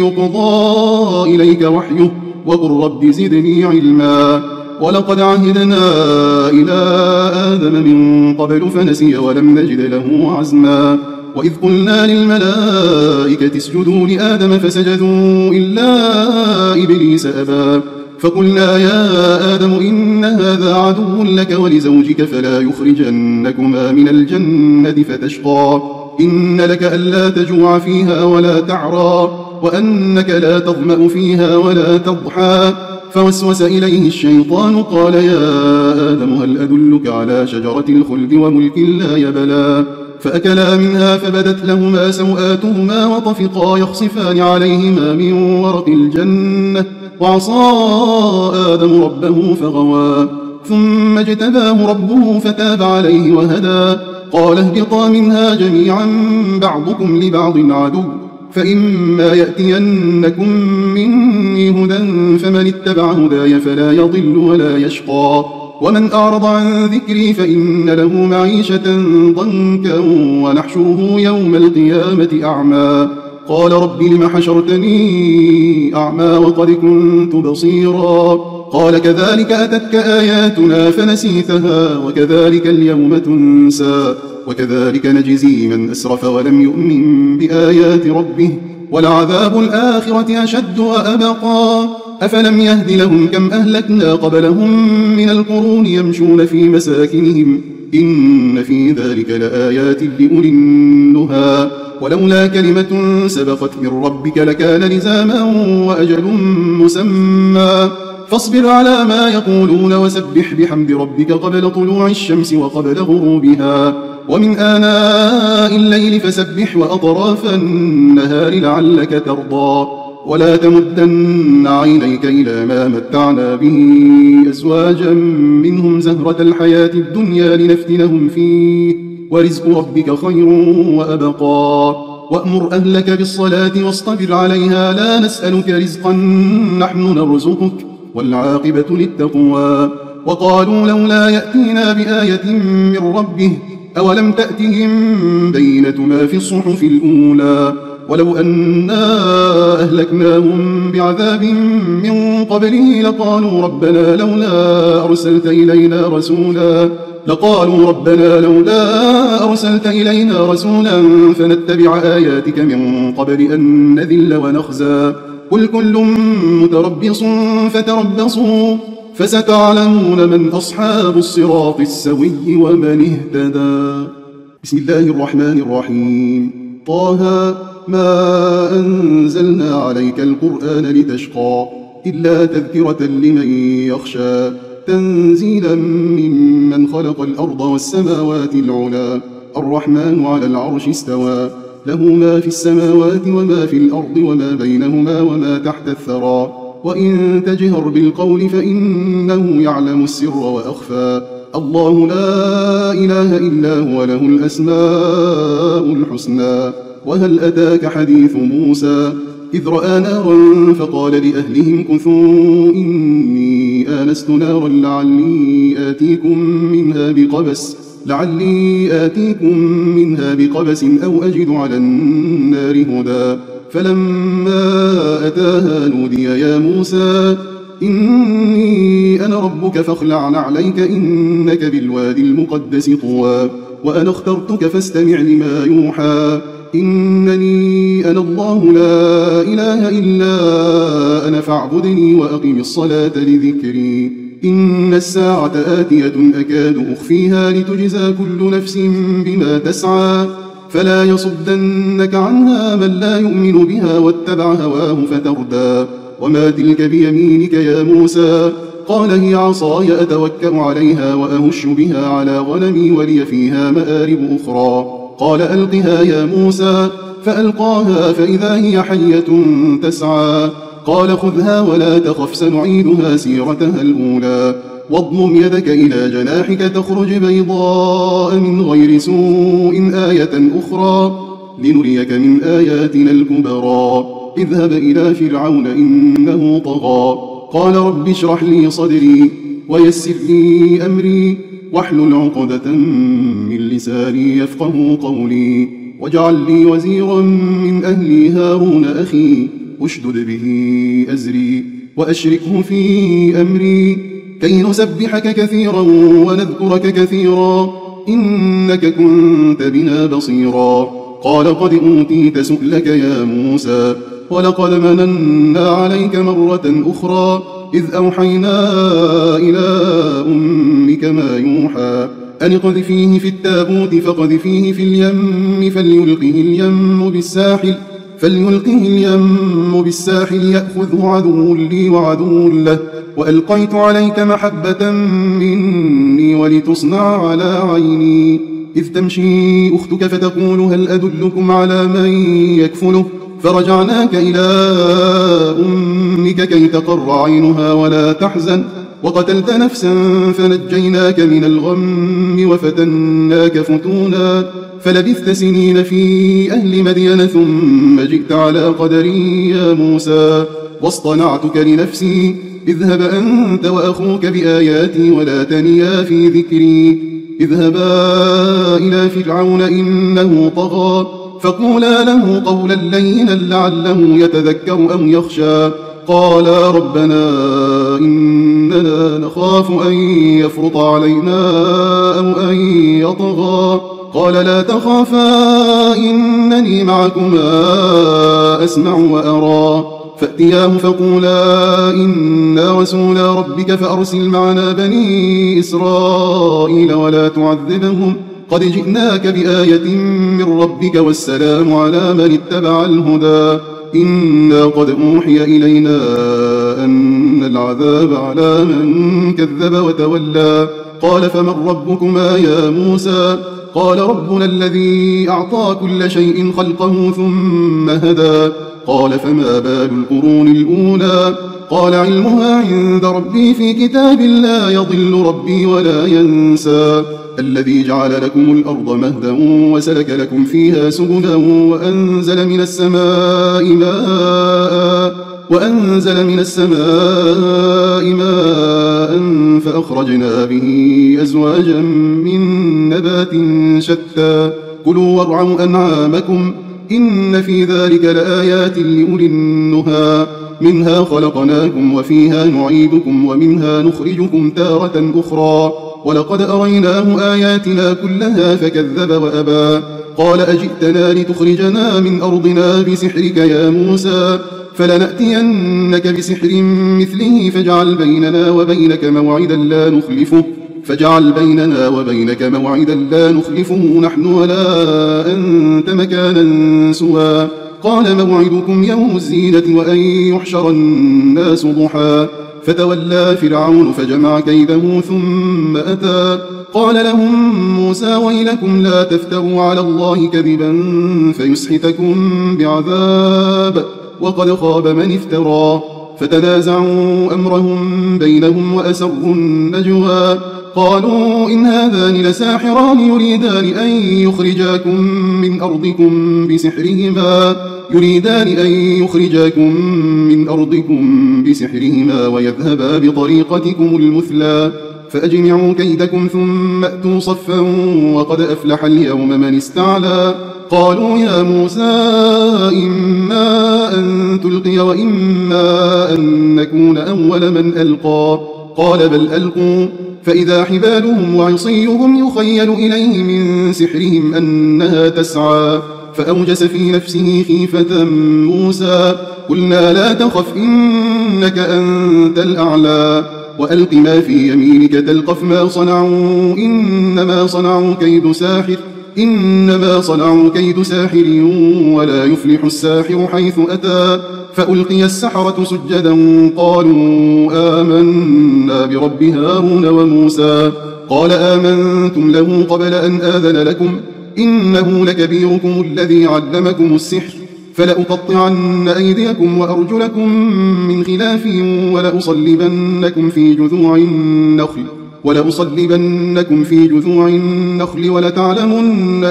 يقضى إليك وحيه وقل رب زدني علما ولقد عهدنا إلى آدم من قبل فنسي ولم نجد له عزما وإذ قلنا للملائكة اسجدوا لآدم فسجدوا إلا إبليس أبى فقلنا يا آدم إن هذا عدو لك ولزوجك فلا يخرجنكما من الجنة فتشقى إن لك ألا تجوع فيها ولا تعرى وأنك لا تظمأ فيها ولا تضحى فوسوس إليه الشيطان قال يا آدم هل أدلك على شجرة الخلد وملك لا يبلى فأكلا منها فبدت لهما سوآتهما وطفقا يخصفان عليهما من ورق الجنة وعصى آدم ربه فغوى ثم اجتباه ربه فتاب عليه وهدى قال اهبطا منها جميعا بعضكم لبعض عدو فإما يأتينكم مني هدى فمن اتبع هداي فلا يضل ولا يشقى ومن أعرض عن ذكري فإن له معيشة ضنكا ونحشره يوم القيامة أعمى قال رب لم حشرتني أعمى وقد كنت بصيرا قال كذلك أتتك آياتنا فنسيتها وكذلك اليوم تنسى وكذلك نجزي من أسرف ولم يؤمن بآيات ربه ولعذاب الآخرة أشد وأبقى أفلم يهد لهم كم أهلكنا قبلهم من القرون يمشون في مساكنهم إن في ذلك لآيات لأولي النهى ولولا كلمة سبقت من ربك لكان لزاما وأجل مسمى فاصبر على ما يقولون وسبح بحمد ربك قبل طلوع الشمس وقبل غروبها ومن آناء الليل فسبح وأطراف النهار لعلك ترضى ولا تمدن عينيك إلى ما متعنا به أزواجا منهم زهرة الحياة الدنيا لنفتنهم فيه ورزق ربك خير وأبقى وأمر أهلك بالصلاة واصطبر عليها لا نسألك رزقا نحن نرزقك والعاقبة للتقوى وقالوا لولا يأتينا بآية من ربه أولم تأتهم بينة ما في الصحف الأولى ولو أنا أهلكناهم بعذاب من قبله لقالوا ربنا لولا أرسلت إلينا رسولا لقالوا ربنا لولا أرسلت إلينا رسولا فنتبع آياتك من قبل أن نذل ونخزى قل كل متربص فتربصوا فستعلمون من أصحاب الصراط السوي ومن اهتدى. بسم الله الرحمن الرحيم. طه ما أنزلنا عليك القرآن لتشقى إلا تذكرة لمن يخشى تنزيلا ممن خلق الأرض والسماوات العلى الرحمن على العرش استوى له ما في السماوات وما في الأرض وما بينهما وما تحت الثرى وإن تجهر بالقول فإنه يعلم السر وأخفى الله لا إله إلا هو له الأسماء الحسنى. وهل أتاك حديث موسى إذ رأى نارا فقال لأهلهم كثوا إني آنست نارا لعلي آتيكم منها بقبس لعلي آتيكم منها بقبس أو أجد على النار هدى فلما أتاها نودي يا موسى إني أنا ربك فاخلع نعليك إنك بالوادي المقدس طوى وأنا اخترتك فاستمع لما يوحى إنني أنا الله لا إله إلا أنا فاعبدني وأقم الصلاة لذكري إن الساعة آتية أكاد أخفيها لتجزى كل نفس بما تسعى فلا يصدنك عنها من لا يؤمن بها واتبع هواه فتردى وما تلك بيمينك يا موسى قال هي عصاي أتوكأ عليها وأهش بها على غنمي ولي فيها مآرب أخرى قال ألقها يا موسى فألقاها فإذا هي حية تسعى قال خذها ولا تخف سنعيدها سيرتها الأولى واضمم يدك إلى جناحك تخرج بيضاء من غير سوء آية أخرى لنريك من آياتنا الكبرى اذهب إلى فرعون إنه طغى قال رب اشرح لي صدري ويسر لي أمري واحلل عقدة من لساني يفقه قولي واجعل لي وزيرا من أهلي هارون أخي اشدد به أزري وأشركه في أمري كي نسبحك كثيرا ونذكرك كثيرا إنك كنت بنا بصيرا قال قد أوتيت سؤلك يا موسى ولقد مننا عليك مرة أخرى إذ أوحينا إلى أمك ما يوحى أن اقذفيه في التابوت فاقذفيه في اليم فليلقه اليم بالساحل فليلقه اليم بالساحل يأخذه عدو لي وعدو له وألقيت عليك محبة مني ولتصنع على عيني إذ تمشي أختك فتقول هل أدلكم على من يكفله فرجعناك إلى أمك كي تقر عينها ولا تحزن وقتلت نفسا فنجيناك من الغم وفتناك فتونا فلبثت سنين في أهل مدين ثم جئت على قدري يا موسى واصطنعتك لنفسي اذهب أنت وأخوك بآياتي ولا تنيا في ذكري اذهبا إلى فرعون إنه طغى فقولا له قولا لينا لعله يتذكر أو يخشى قالا ربنا إننا نخاف أن يفرط علينا أو أن يطغى قال لا تخافا إنني معكما أسمع وأرى فأتياه فقولا إنا رسولا ربك فأرسل معنا بني إسرائيل ولا تعذبهم قد جئناك بآية من ربك والسلام على من اتبع الهدى إنا قد أوحي إلينا أن العذاب على من كذب وتولى قال فمن ربكما يا موسى قال ربنا الذي أعطى كل شيء خلقه ثم هدى قال فما بال القرون الأولى قال علمها عند ربي في كتاب لا يضل ربي ولا ينسى الذي جعل لكم الأرض مهدا وسلك لكم فيها سبلا وأنزل من السماء ماء وأنزل من السماء ماء فأخرجنا به أزواجا من نبات شتى كلوا وارعوا أنعامكم إن في ذلك لآيات لأولي النهى منها خلقناكم وفيها نعيدكم ومنها نخرجكم تارة أخرى ولقد أريناه آياتنا كلها فكذب وأبى قال أجئتنا لتخرجنا من أرضنا بسحرك يا موسى فلنأتينك بسحر مثله فاجعل بيننا وبينك موعدا لا نخلفه فاجعل بيننا وبينك موعدا لا نخلفه نحن ولا أنت مكانا سوى قال موعدكم يوم الزينة وأن يحشر الناس ضحى فتولى فرعون فجمع كيده ثم أتى قال لهم موسى ويلكم لا تفتروا على الله كذبا فيسحتكم بعذاب وقد خاب من افترى فتنازعوا أمرهم بينهم وأسروا النجوى قالوا إن هذان لساحران يريدان أن يخرجاكم من أرضكم بسحرهما يريدان أن يخرجاكم من أرضكم بسحرهما ويذهبا بطريقتكم المثلى فأجمعوا كيدكم ثم أتوا صفا وقد أفلح اليوم من استعلى قالوا يا موسى إما أن تلقي وإما أن نكون أول من ألقى قال بل ألقوا فإذا حبالهم وعصيهم يخيل إليه من سحرهم أنها تسعى فأوجس في نفسه خيفة موسى قلنا لا تخف إنك أنت الأعلى وألق ما في يمينك تلقف ما صنعوا إنما صنعوا كيد ساحر إنما صنعوا كيد ساحر ولا يفلح الساحر حيث أتى فألقي السحرة سجدا قالوا آمنا برب هارون وموسى قال آمنتم له قبل أن آذن لكم إنه لكبيركم الذي علمكم السحر فلأقطعن أيديكم وأرجلكم من خلاف ولأصلبنكم في جذوع النخل ولأصلبنكم في جذوع النخل ولتعلمن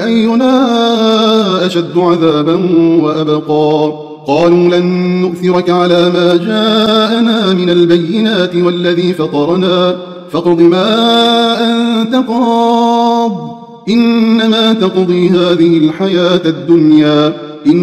أينا أشد عذابا وأبقى قالوا لن نؤثرك على ما جاءنا من البينات والذي فطرنا فاقض ما أنت قاض إنما تقضي هذه الحياة الدنيا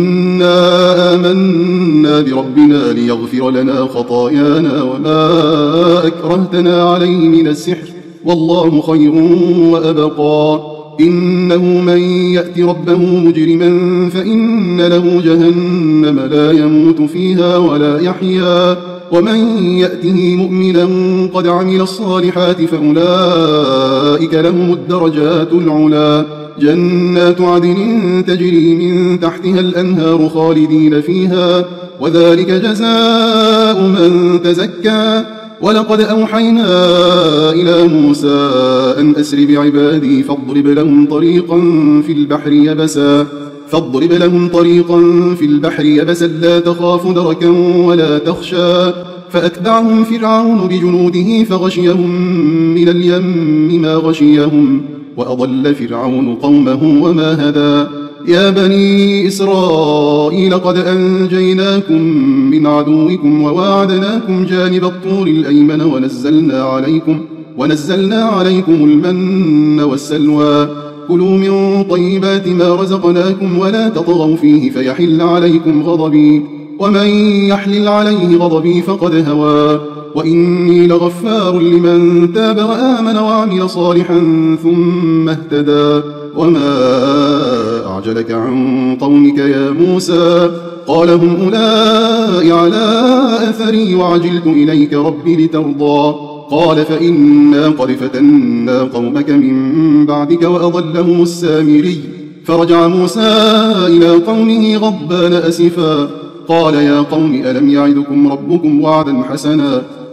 إنا آمنا بربنا ليغفر لنا خطايانا وما أكرهتنا عليه من السحر والله خير وأبقى إنه من يأت ربه مجرما فإن له جهنم لا يموت فيها ولا يحيا ومن يأته مؤمنا قد عمل الصالحات فأولئك لهم الدرجات العلا جنات عدن تجري من تحتها الأنهار خالدين فيها وذلك جزاء من تزكى ولقد أوحينا إلى موسى أن أسر بعبادي فاضرب لهم طريقا في البحر يبسا فاضرب لهم طريقا في البحر يبسا لا تخاف دركا ولا تخشى فأتبعهم فرعون بجنوده فغشيهم من اليم ما غشيهم وأضل فرعون قومه وما هدى يا بني إسرائيل قد أنجيناكم من عدوكم وواعدناكم جانب الطور الأيمن ونزلنا عليكم ونزلنا عليكم المن والسلوى كلوا من طيبات ما رزقناكم ولا تطغوا فيه فيحل عليكم غضبي ومن يحلل عليه غضبي فقد هوى وإني لغفار لمن تاب وآمن وعمل صالحا ثم اهتدى وما أعجلك عن قومك يا موسى قال هم أولئك على أثري وعجلت إليك ربي لترضى قال فإنا قد فتنا قومك من بعدك وأضلهم السامري فرجع موسى إلى قومه غضبان أسفا قال يا قوم ألم يعدكم ربكم وعدا حسنا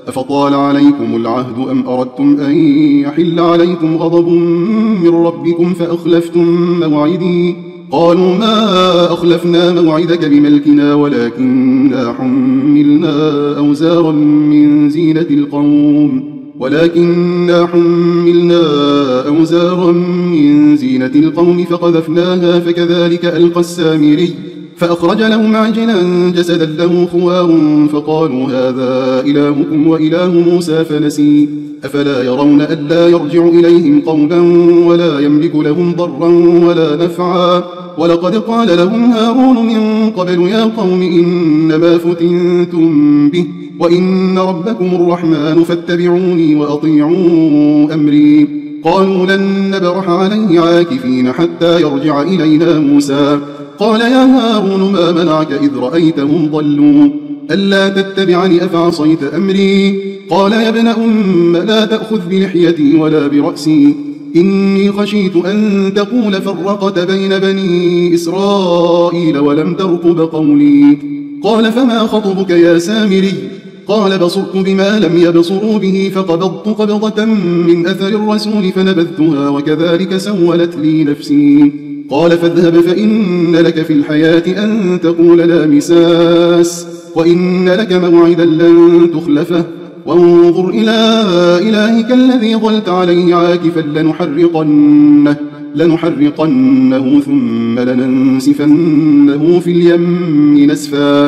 أفطال عليكم العهد أم أردتم أن يحل عليكم غضب من ربكم فأخلفتم موعدي قالوا ما أخلفنا موعدك بملكنا ولكننا حملنا أوزارا من زينة القوم ولكننا حملنا أوزارا من زينة القوم فقذفناها فكذلك ألقى السامري فأخرج لهم عجلا جسدا له خوار فقالوا هذا إلهكم وإله موسى فنسي أفلا يرون ألا يرجع إليهم قولا ولا يملك لهم ضرا ولا نفعا ولقد قال لهم هارون من قبل يا قوم إنما فتنتم به وإن ربكم الرحمن فاتبعوني وأطيعوا أمري قالوا لن نبرح عليه عاكفين حتى يرجع إلينا موسى قال يا هارون ما منعك إذ رأيتهم ضلوا ألا تتبعني أفعصيت أمري قال يا ابن أم لا تأخذ بلحيتي ولا برأسي إني خشيت أن تقول فرقت بين بني إسرائيل ولم ترقب قولي قال فما خطبك يا سامري قال بصرت بما لم يبصروا به فقبضت قبضة من أثر الرسول فنبذتها وكذلك سولت لي نفسي قال فاذهب فإن لك في الحياة أن تقول لا مساس وإن لك موعدا لن تخلفه وانظر إلى إلهك الذي ظلت عليه عاكفا لنحرقنه, لنحرقنه ثم لننسفنه في اليم نسفا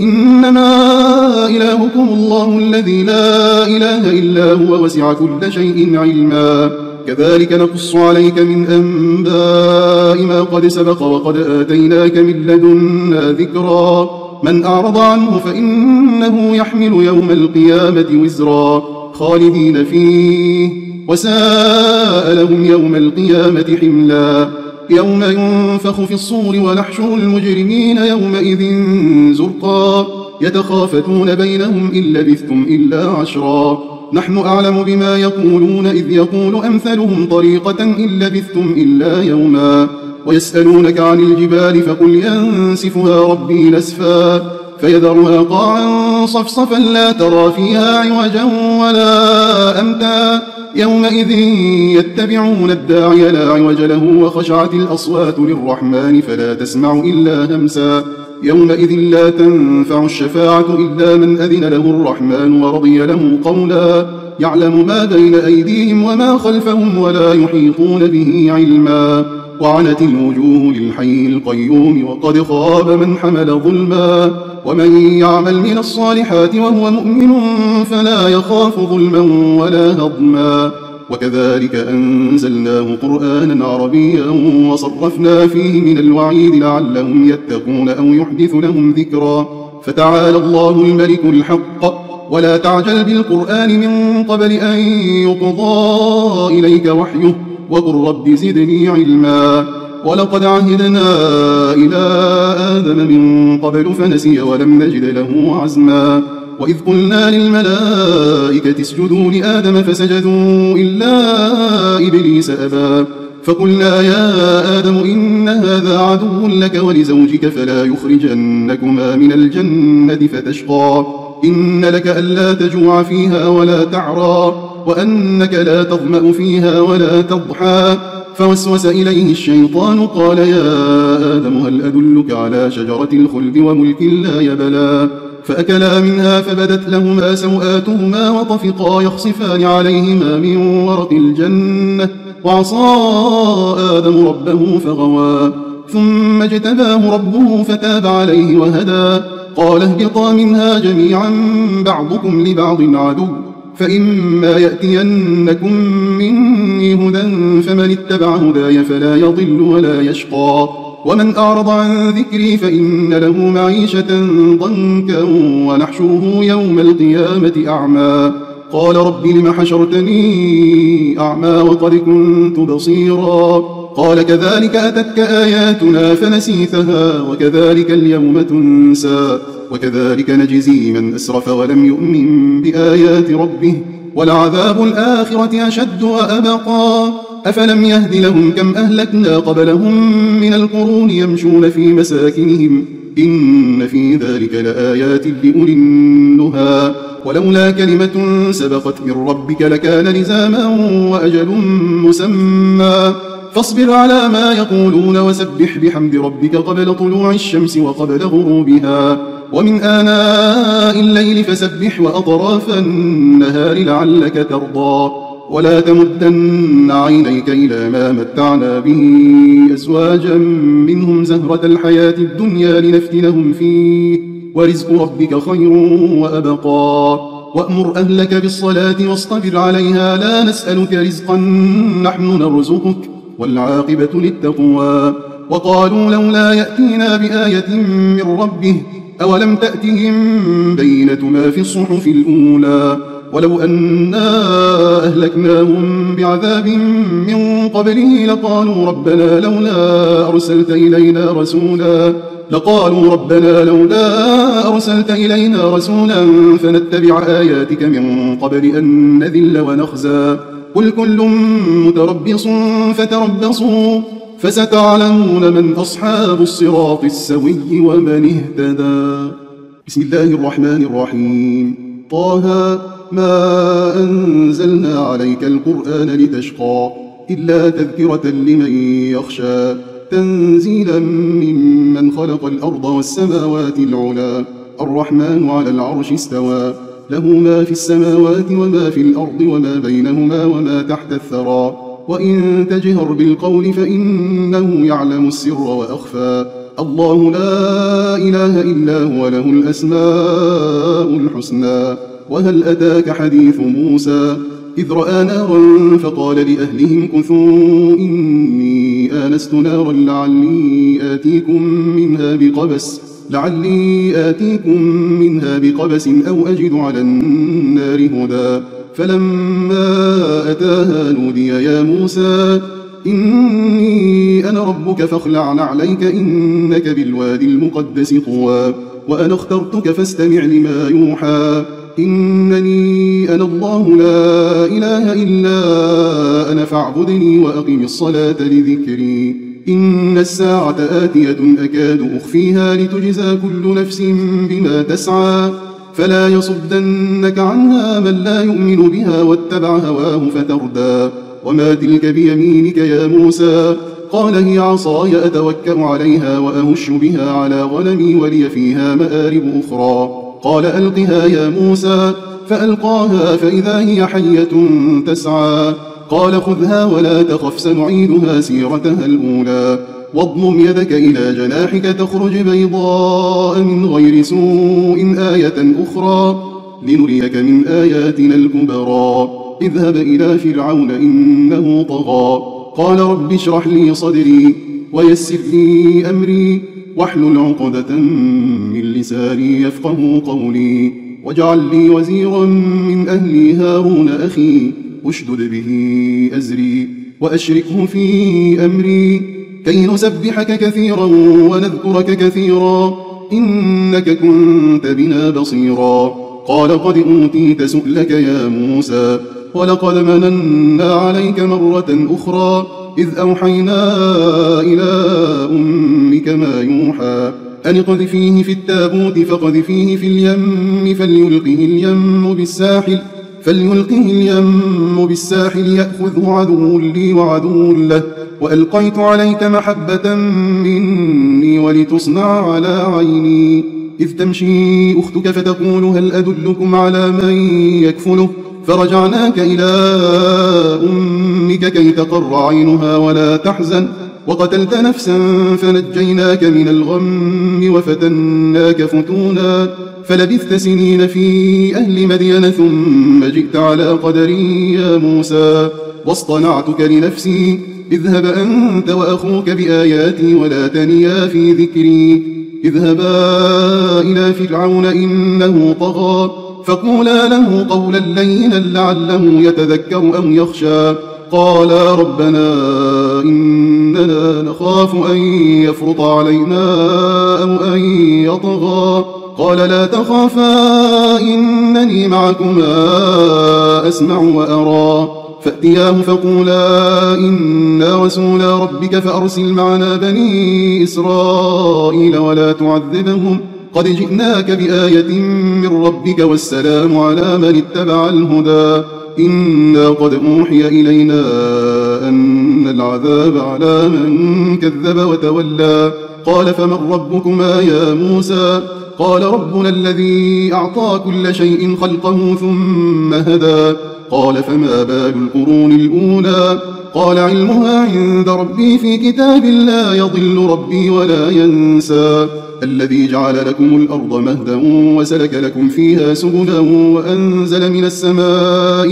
إنما إلهكم الله الذي لا إله إلا هو وسع كل شيء علما كذلك نقص عليك من أنباء ما قد سبق وقد آتيناك من لدنا ذكرا من أعرض عنه فإنه يحمل يوم القيامة وزرا خالدين فيه وساء لهم يوم القيامة حملا يوم ينفخ في الصور ونحشر المجرمين يومئذ زرقا يتخافتون بينهم إن لبثتم إلا عشرا نحن أعلم بما يقولون إذ يقول أمثلهم طريقة إن لبثتم إلا يوما ويسألونك عن الجبال فقل ينسفها ربي نسفا فيذرها قاعا صفصفا لا ترى فيها عوجا ولا أمتا يومئذ يتبعون الداعي لا عوج له وخشعت الأصوات للرحمن فلا تسمع إلا همسا يومئذ لا تنفع الشفاعة إلا من أذن له الرحمن ورضي له قولا يعلم ما بين أيديهم وما خلفهم ولا يحيطون به علما وعنت الوجوه للحي القيوم وقد خاب من حمل ظلما ومن يعمل من الصالحات وهو مؤمن فلا يخاف ظلما ولا هضما وكذلك أنزلناه قرآنا عربيا وصرفنا فيه من الوعيد لعلهم يتقون أو يحدث لهم ذكرا فتعالى الله الملك الحق ولا تعجل بالقرآن من قبل أن يقضى إليك وحيه وقل رب زدني علما ولقد عهدنا إلى آدم من قبل فنسي ولم نجد له عزما وإذ قلنا للملائكة اسجدوا لآدم فسجدوا إلا إبليس أبى فقلنا يا آدم إن هذا عدو لك ولزوجك فلا يخرجنكما من الجنة فتشقى إن لك ألا تجوع فيها ولا تعرى وأنك لا تظمأ فيها ولا تضحى فوسوس إليه الشيطان قال يا آدم هل أدلك على شجرة الخلد وملك لا يبلى فأكلا منها فبدت لهما سوآتهما وطفقا يخصفان عليهما من ورق الجنة وعصى آدم ربه فغوى ثم اجتباه ربه فتاب عليه وهدى قال اهبطا منها جميعا بعضكم لبعض عدو فإما يأتينكم مني هدى فمن اتبع هداي فلا يضل ولا يشقى ومن أعرض عن ذكري فإن له معيشة ضنكا ونحشره يوم القيامة أعمى قال رب لم حشرتني أعمى وقد كنت بصيرا قال كذلك أتتك آياتنا فنسيتها وكذلك اليوم تنسى وكذلك نجزي من أسرف ولم يؤمن بآيات ربه ولعذاب الآخرة أشد وأبقى أفلم يهد لهم كم أهلكنا قبلهم من القرون يمشون في مساكنهم إن في ذلك لآيات لأولي النهى ولولا كلمة سبقت من ربك لكان لزاما وأجل مسمى فاصبر على ما يقولون وسبح بحمد ربك قبل طلوع الشمس وقبل غروبها ومن آناء الليل فسبح وأطراف النهار لعلك ترضى ولا تمدن عينيك إلى ما متعنا به أزواجا منهم زهرة الحياة الدنيا لنفتنهم فيه ورزق ربك خير وأبقى وأمر أهلك بالصلاة واصطبر عليها لا نسألك رزقا نحن نرزقك والعاقبة للتقوى وقالوا لولا يأتينا بآية من ربه أولم تأتهم بينة ما في الصحف الأولى ولو أنا أهلكناهم بعذاب من قبله لقالوا ربنا لولا أرسلت إلينا رسولا لقالوا ربنا لولا أرسلت إلينا رسولا فنتبع آياتك من قبل أن نذل ونخزى قل كل متربص فتربصوا فستعلمون من أصحاب الصراط السوي ومن اهتدى. بسم الله الرحمن الرحيم. طه ما أنزلنا عليك القرآن لتشقى إلا تذكرة لمن يخشى تنزيلا ممن خلق الأرض والسماوات العلى الرحمن على العرش استوى له ما في السماوات وما في الأرض وما بينهما وما تحت الثرى وإن تجهر بالقول فإنه يعلم السر وأخفى الله لا إله إلا هو له الأسماء الحسنى. وهل أتاك حديث موسى إذ رأى نارا فقال لأهلهم كثوا إني آنست نارا لعلي آتيكم منها بقبس لعلي آتيكم منها بقبس أو أجد على النار هدى فلما أتاها نودي يا موسى إني أنا ربك فاخلع نعليك إنك بالوادي المقدس طوى وأنا اخترتك فاستمع لما يوحى إنني أنا الله لا إله إلا أنا فاعبدني وأقم الصلاة لذكري إن الساعة آتية أكاد أخفيها لتجزى كل نفس بما تسعى فلا يصدنك عنها من لا يؤمن بها واتبع هواه فتردى وما تلك بيمينك يا موسى قال هي عصاي أتوكأ عليها وأهش بها على غنمي ولي فيها مآرب أخرى قال ألقها يا موسى فألقاها فإذا هي حية تسعى قال خذها ولا تخف سنعيدها سيرتها الأولى واضمم يدك إلى جناحك تخرج بيضاء من غير سوء آية أخرى لنريك من آياتنا الكبرى اذهب إلى فرعون إنه طغى قال رب اشرح لي صدري ويسر لي أمري واحلل عقدة من لساني يفقه قولي واجعل لي وزيرا من أهلي هارون أخي اشدد به أزري وأشركه في أمري كي نسبحك كثيرا ونذكرك كثيرا إنك كنت بنا بصيرا قال قد أوتيت سؤلك يا موسى ولقد مننا عليك مرة أخرى إذ أوحينا إلى أمك ما يوحى أن اقذفيه في التابوت فاقذفيه في اليم فليلقه اليم بالساحل فليلقه اليم بالساحل يأخذه عدو لي وعدو له وألقيت عليك محبة مني ولتصنع على عيني إذ تمشي أختك فتقول هل أدلكم على من يكفله فرجعناك إلى أمك كي تقر عينها ولا تحزن وقتلت نفسا فنجيناك من الغم وفتناك فتونا فلبثت سنين في أهل مدين ثم جئت على قدري يا موسى واصطنعتك لنفسي اذهب أنت وأخوك بآياتي ولا تنيا في ذكري اذهبا إلى فرعون إنه طغى فقولا له قولا لينا لعله يتذكر أو يخشى قالا ربنا إننا نخاف أن يفرط علينا أو أن يطغى قال لا تخافا إنني معكما أسمع وأرى فأتياه فقولا إنا رسولا ربك فأرسل معنا بني إسرائيل ولا تعذبهم قد جئناك بآية من ربك والسلام على من اتبع الهدى إنا قد أوحي إلينا أن العذاب على من كذب وتولى قال فمن ربكما يا موسى قال ربنا الذي أعطى كل شيء خلقه ثم هدى قال فما بال القرون الأولى قال علمها عند ربي في كتاب لا يضل ربي ولا ينسى الذي جعل لكم الأرض مهدا وسلك لكم فيها سبلا وأنزل من السماء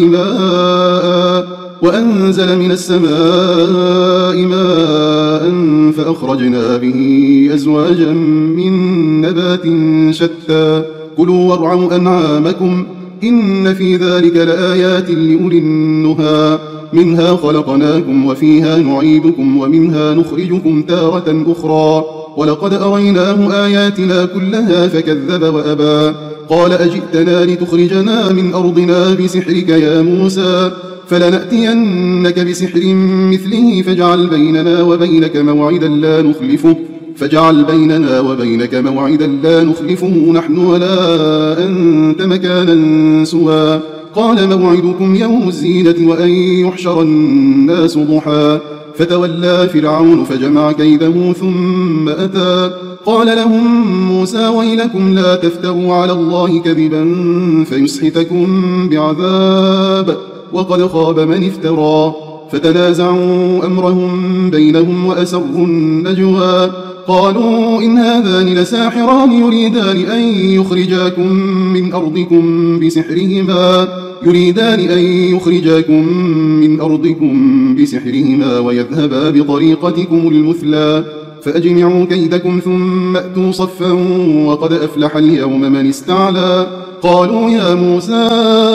ماء وأنزل من السماء ماء فأخرجنا به أزواجا من نبات شتى كلوا وارعوا أنعامكم إن في ذلك لآيات لأولي النهى منها خلقناكم وفيها نعيدكم ومنها نخرجكم تارة أخرى ولقد أريناه آياتنا كلها فكذب وأبى قال أجئتنا لتخرجنا من أرضنا بسحرك يا موسى فلنأتينك بسحر مثله فاجعل بيننا وبينك موعدا لا نخلفه فاجعل بيننا وبينك موعدا لا نخلفه نحن ولا أنت مكانا سوى قال موعدكم يوم الزينة وأن يحشر الناس ضحى فتولى فرعون فجمع كيده ثم أتى قال لهم موسى ويلكم لا تفتروا على الله كذبا فيسحتكم بعذاب وقد خاب من افترى فتنازعوا أمرهم بينهم وأسروا النجوى قالوا إن هذان لساحران يريدان أن يخرجاكم من أرضكم بسحرهما يريدان أن يخرجاكم من أرضكم بسحرهما ويذهبا بطريقتكم المثلى فأجمعوا كيدكم ثم أتوا صفا وقد أفلح اليوم من استعلى قالوا يا موسى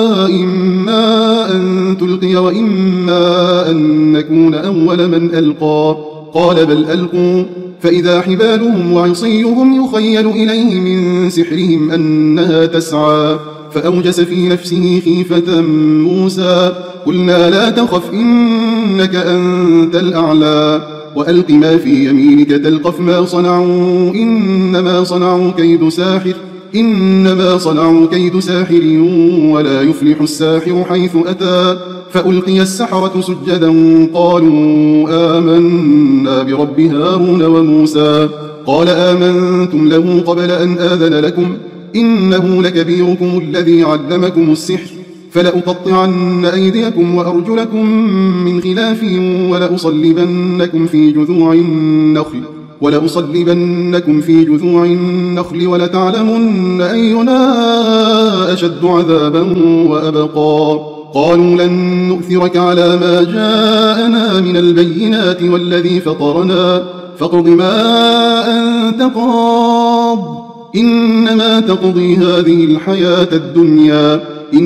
إما أن تلقي وإما أن نكون أول من ألقى قال بل ألقوا فإذا حبالهم وعصيهم يخيل إليه من سحرهم أنها تسعى فأوجس في نفسه خيفة موسى قلنا لا تخف إنك أنت الأعلى وألق ما في يمينك تلقف ما صنعوا إنما صنعوا كيد ساحر إنما صنعوا كيد ساحر ولا يفلح الساحر حيث أتى فألقي السحرة سجدا قالوا آمنا برب هارون وموسى قال آمنتم له قبل أن آذن لكم إنه لكبيركم الذي علمكم السحر فلأقطعن أيديكم وأرجلكم من خلاف ولأصلبنكم في جذوع النخل ولأصلبنكم في جذوع النخل ولتعلمن أينا أشد عذابا وأبقى قالوا لن نؤثرك على ما جاءنا من البينات والذي فطرنا فاقض ما أنت قاض إنما تقضي هذه الحياة الدنيا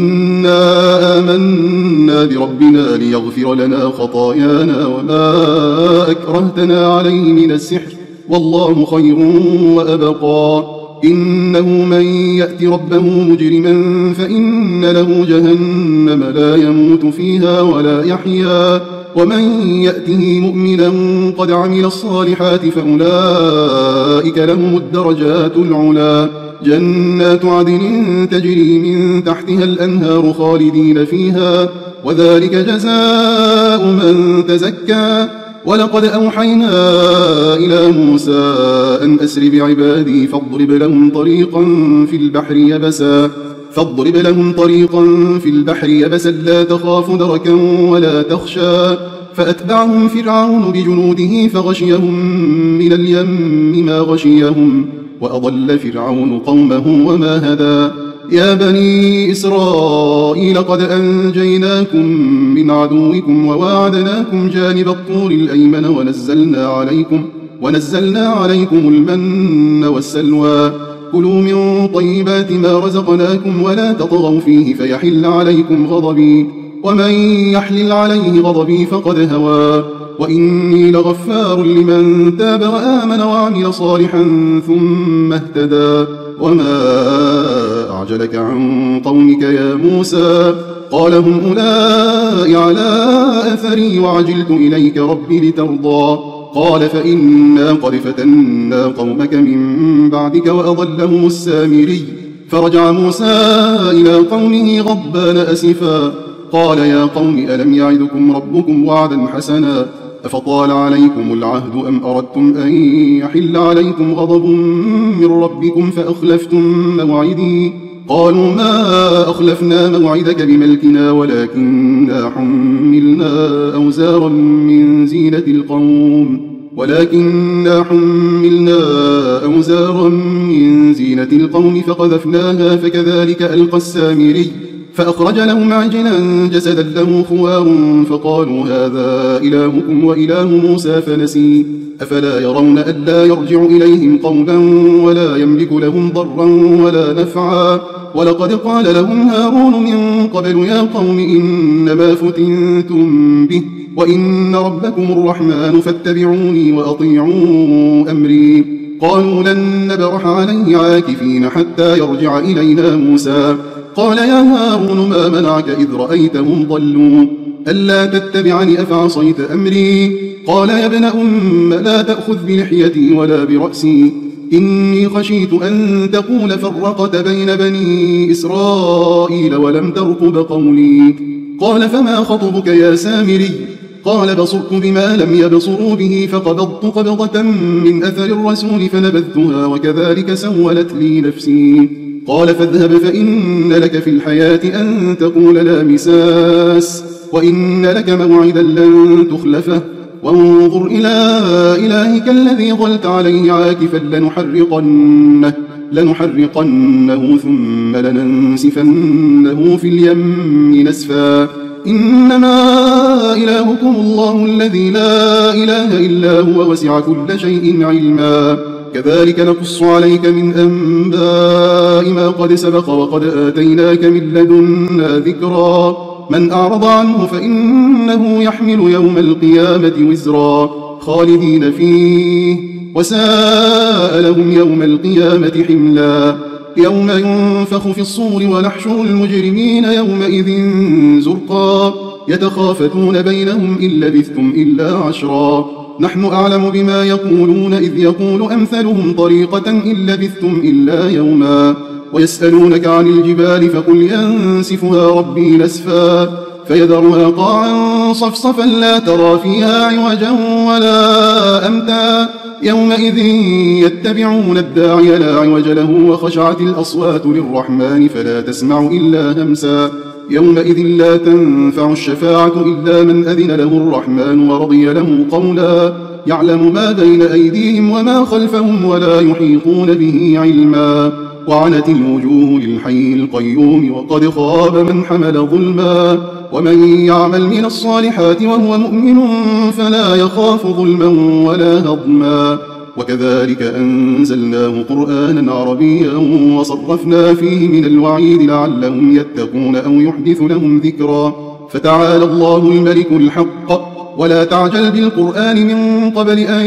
إنا آمنا بربنا ليغفر لنا خطايانا وما أكرهتنا عليه من السحر والله خير وأبقى إنه من يأت ربه مجرما فإن له جهنم لا يموت فيها ولا يحيا ومن يأته مؤمنا قد عمل الصالحات فأولئك لهم الدرجات العلا جنات عدن تجري من تحتها الأنهار خالدين فيها وذلك جزاء من تزكى ولقد أوحينا إلى موسى أن أسر بعبادي فاضرب لهم طريقا في البحر يبسا فاضرب لهم طريقا في البحر يبسا لا تخاف دركا ولا تخشى فأتبعهم فرعون بجنوده فغشيهم من اليم ما غشيهم وأضل فرعون قومه وما هدى يا بني إسرائيل قد أنجيناكم من عدوكم وواعدناكم جانب الطور الأيمن ونزلنا عليكم ونزلنا عليكم المن والسلوى كلوا من طيبات ما رزقناكم ولا تطغوا فيه فيحل عليكم غضبي ومن يحلل عليه غضبي فقد هوى وإني لغفار لمن تاب وآمن وعمل صالحا ثم اهتدى وما أعجلك عن قومك يا موسى قال هم أولئك على أثري وعجلت إليك ربي لترضى قال فإنا قد فتنا قومك من بعدك وأضلهم السامري فرجع موسى إلى قومه غضبان أسفا قال يا قوم ألم يعدكم ربكم وعدا حسنا أفطال عليكم العهد أم أردتم أن يحل عليكم غضب من ربكم فأخلفتم موعدي قالوا ما أخلفنا موعدك بملكنا ولكننا حملنا أوزارا من زينة القوم ولكننا حملنا أوزارا من زينة القوم فقذفناها فكذلك ألقى السامري فأخرج لهم عجلا جسدا له خوار فقالوا هذا إلهكم وإله موسى فنسي أفلا يرون ألا يرجع إليهم قولا ولا يملك لهم ضرا ولا نفعا ولقد قال لهم هارون من قبل يا قوم إنما فتنتم به وإن ربكم الرحمن فاتبعوني وأطيعوا أمري قالوا لن نبرح عليه عاكفين حتى يرجع إلينا موسى قال يا هارون ما منعك إذ رأيتهم ضلوا ألا تتبعني أفعصيت أمري قال يا ابن أم لا تأخذ بلحيتي ولا برأسي إني خشيت أن تقول فرقت بين بني إسرائيل ولم ترقب قولي قال فما خطبك يا سامري قال بصرت بما لم يبصروا به فقبضت قبضة من أثر الرسول فنبذتها وكذلك سولت لي نفسي قال فاذهب فإن لك في الحياة أن تقول لا مساس وإن لك موعدا لن تخلفه وانظر إلى إلهك الذي ظلت عليه عاكفا لنحرقنه, لنحرقنه ثم لننسفنه في اليم نسفا إنما إلهكم الله الذي لا إله إلا هو وسع كل شيء علما كذلك نقص عليك من أنباء ما قد سبق وقد آتيناك من لدنا ذكرا من أعرض عنه فإنه يحمل يوم القيامة وزرا خالدين فيه وساء لهم يوم القيامة حملا يوم ينفخ في الصور ونحشر المجرمين يومئذ زرقا يتخافتون بينهم إن لبثتم إلا عشرا نحن أعلم بما يقولون إذ يقول أمثلهم طريقة إن لبثتم إلا يوما ويسألونك عن الجبال فقل ينسفها ربي نسفا فيذرها قاعا صفصفا لا ترى فيها عوجا ولا أمتا يومئذ يتبعون الداعي لا عوج له وخشعت الأصوات للرحمن فلا تسمع إلا همسا يومئذ لا تنفع الشفاعة إلا من أذن له الرحمن ورضي له قولا يعلم ما بين أيديهم وما خلفهم ولا يحيطون به علما وعنت الوجوه للحي القيوم وقد خاب من حمل ظلما ومن يعمل من الصالحات وهو مؤمن فلا يخاف ظلما ولا هضما وكذلك أنزلناه قرآنا عربيا وصرفنا فيه من الوعيد لعلهم يتقون أو يحدث لهم ذكرا فتعالى الله الملك الحق ولا تعجل بالقرآن من قبل أن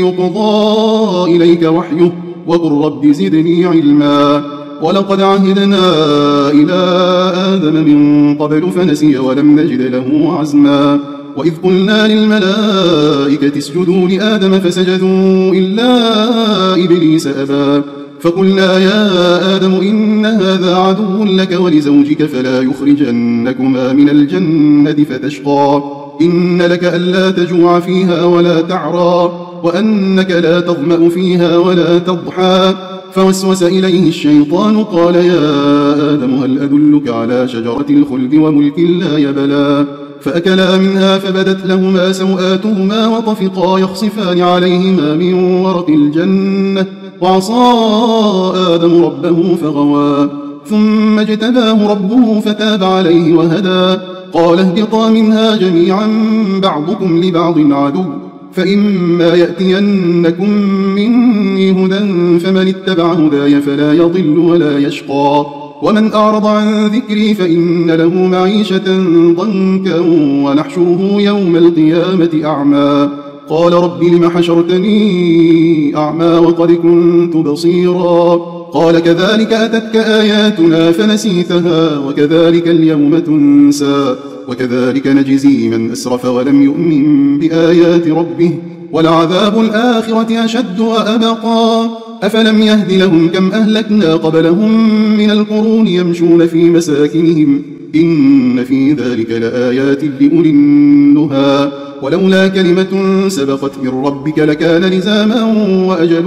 يقضى إليك وحيه وقل رب زدني علما ولقد عهدنا إلى آدم من قبل فنسي ولم نجد له عزما وإذ قلنا للملائكة اسجدوا لآدم فسجدوا إلا إبليس أبى فقلنا يا آدم إن هذا عدو لك ولزوجك فلا يخرجنكما من الجنة فتشقى إن لك ألا تجوع فيها ولا تعرى وأنك لا تظمأ فيها ولا تضحى فوسوس إليه الشيطان قال يا آدم هل أدلك على شجرة الخلد وملك لا يبلى فأكلا منها فبدت لهما سوآتهما وطفقا يخصفان عليهما من ورق الجنة وعصى آدم ربه فغوى ثم اجتباه ربه فتاب عليه وهدى قال اهبطا منها جميعا بعضكم لبعض عدو فإما يأتينكم مني هدى فمن اتبع هداي فلا يضل ولا يشقى ومن أعرض عن ذكري فإن له معيشة ضنكا ونحشره يوم القيامة أعمى قال رب لم حشرتني أعمى وقد كنت بصيرا قال كذلك أتتك آياتنا فنسيتها وكذلك اليوم تنسى وكذلك نجزي من أسرف ولم يؤمن بآيات ربه ولعذاب الآخرة أشد وأبقى أفلم يهد لهم كم أهلكنا قبلهم من القرون يمشون في مساكنهم إن في ذلك لآيات لأولي النهى ولولا كلمة سبقت من ربك لكان لزاما وأجل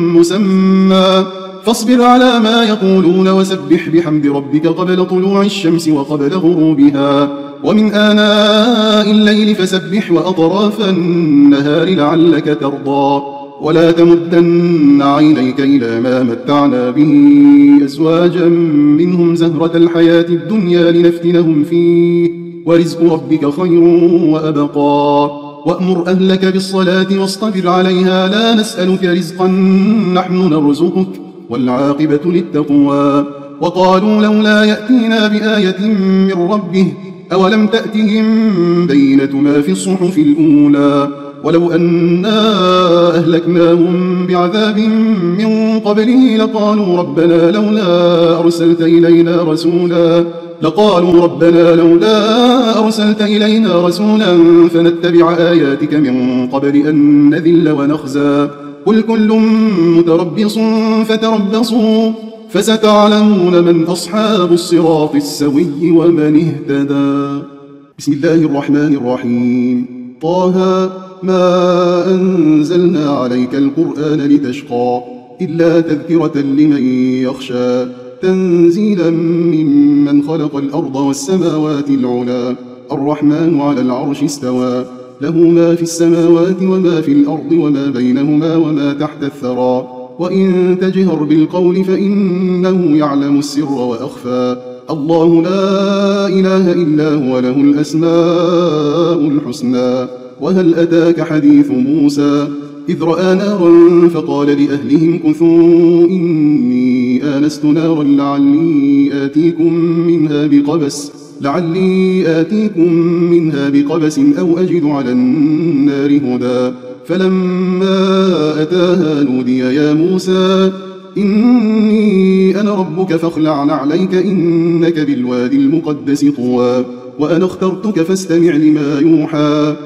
مسمى فاصبر على ما يقولون وسبح بحمد ربك قبل طلوع الشمس وقبل غروبها ومن آناء الليل فسبح وأطراف النهار لعلك ترضى ولا تمدن عينيك إلى ما متعنا به أزواجا منهم زهرة الحياة الدنيا لنفتنهم فيه ورزق ربك خير وأبقى وأمر أهلك بالصلاة واصطبر عليها لا نسألك رزقا نحن نرزقك والعاقبة للتقوى وقالوا لولا يأتينا بآية من ربه أولم تأتهم بينة ما في الصحف الأولى ولو أنا أهلكناهم بعذاب من قبله لقالوا ربنا لولا أرسلت إلينا رسولا لقالوا ربنا لولا أرسلت إلينا رسولا فنتبع آياتك من قبل أن نذل ونخزى قل كل متربص فتربصوا فستعلمون من أصحاب الصراط السوي ومن اهتدى. بسم الله الرحمن الرحيم. طه ما أنزلنا عليك القرآن لتشقى إلا تذكرة لمن يخشى تنزيلا ممن خلق الأرض والسماوات العلى الرحمن على العرش استوى له ما في السماوات وما في الأرض وما بينهما وما تحت الثرى وإن تجهر بالقول فإنه يعلم السر وأخفى الله لا إله إلا هو له الأسماء الحسنى وهل أتاك حديث موسى إذ رأى نارا فقال لأهلهم كثوا إني آنست نارا لعلي آتيكم منها بقبس لعلي آتيكم منها بقبس أو أجد على النار هدى فلما أتاها نودي يا موسى إني أنا ربك فاخلع نعليك إنك بالوادي المقدس طوى وأنا اخترتك فاستمع لما يوحى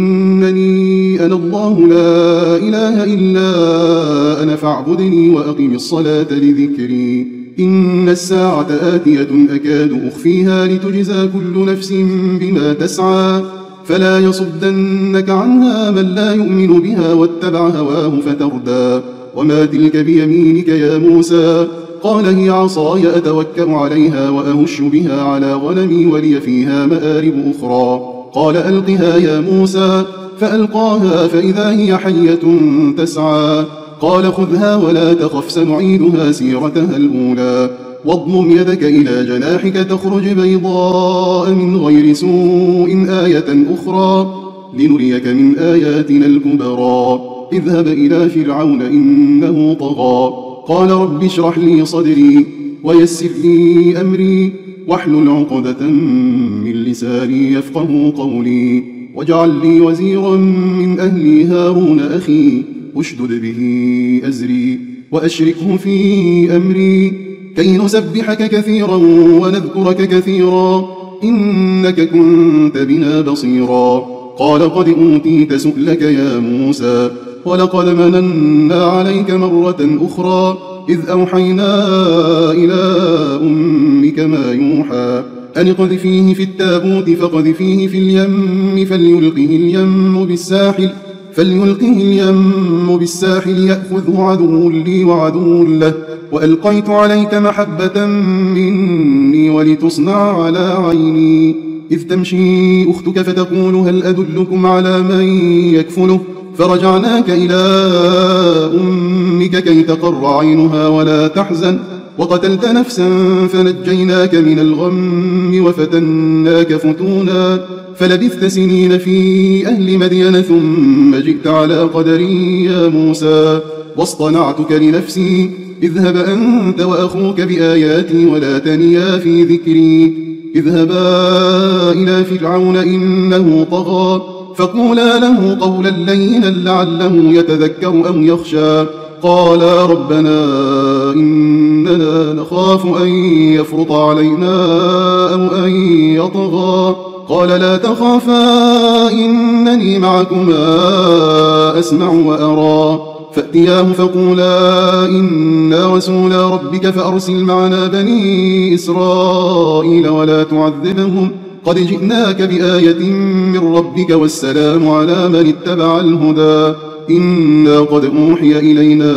إنني أنا الله لا إله إلا أنا فاعبدني وأقم الصلاة لذكري إن الساعة آتية أكاد أخفيها لتجزى كل نفس بما تسعى فلا يصدنك عنها من لا يؤمن بها واتبع هواه فتردى وما تلك بيمينك يا موسى قال هي عصاي أتوكأ عليها وأهش بها على غنمي ولي فيها مآرب أخرى قال ألقها يا موسى فألقاها فإذا هي حية تسعى قال خذها ولا تخف سنعيدها سيرتها الأولى واضمم يدك إلى جناحك تخرج بيضاء من غير سوء آية أخرى لنريك من آياتنا الكبرى اذهب إلى فرعون إنه طغى قال رب اشرح لي صدري ويسر لي أمري واحلل عقدة من لساني يفقه قولي واجعل لي وزيرا من أهلي هارون أخي اشدد به أزري وأشركه في أمري كي نسبحك كثيرا ونذكرك كثيرا إنك كنت بنا بصيرا قال قد أوتيت سؤلك يا موسى ولقد مننا عليك مرة أخرى إذ أوحينا إلى أمك ما يوحى أن اقذفيه في التابوت فاقذفيه في اليم فليلقه اليم بالساحل فليلقه اليم بالساحل يأخذه عدو لي وعدو له وألقيت عليك محبة مني ولتصنع على عيني إذ تمشي أختك فتقول هل أدلكم على من يكفله فرجعناك إلى أمك كي تقر عينها ولا تحزن وقتلت نفسا فنجيناك من الغم وفتناك فتونا فلبثت سنين في أهل مدين ثم جئت على قدري يا موسى واصطنعتك لنفسي اذهب أنت وأخوك بآياتي ولا تنيا في ذكري اذهبا إلى فرعون إنه طغى فقولا له قولا لينا لعله يتذكر أو يخشى قالا ربنا إننا نخاف أن يفرط علينا أو أن يطغى قال لا تخافا إنني معكما أسمع وأرى فأتياه فقولا إنا رسولا ربك فأرسل معنا بني إسرائيل ولا تعذبهم قد جئناك بآية من ربك والسلام على من اتبع الهدى إنا قد أوحي إلينا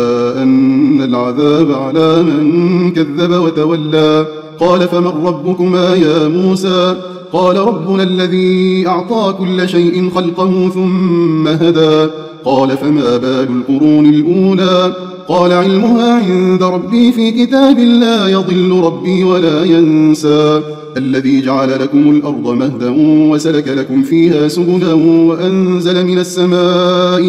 أن العذاب على من كذب وتولى قال فمن ربكما يا موسى قال ربنا الذي أعطى كل شيء خلقه ثم هدى قال فما بال القرون الأولى قال علمها عند ربي في كتاب لا يضل ربي ولا ينسى الذي جعل لكم الأرض مهدا وسلك لكم فيها سبلا وأنزل من السماء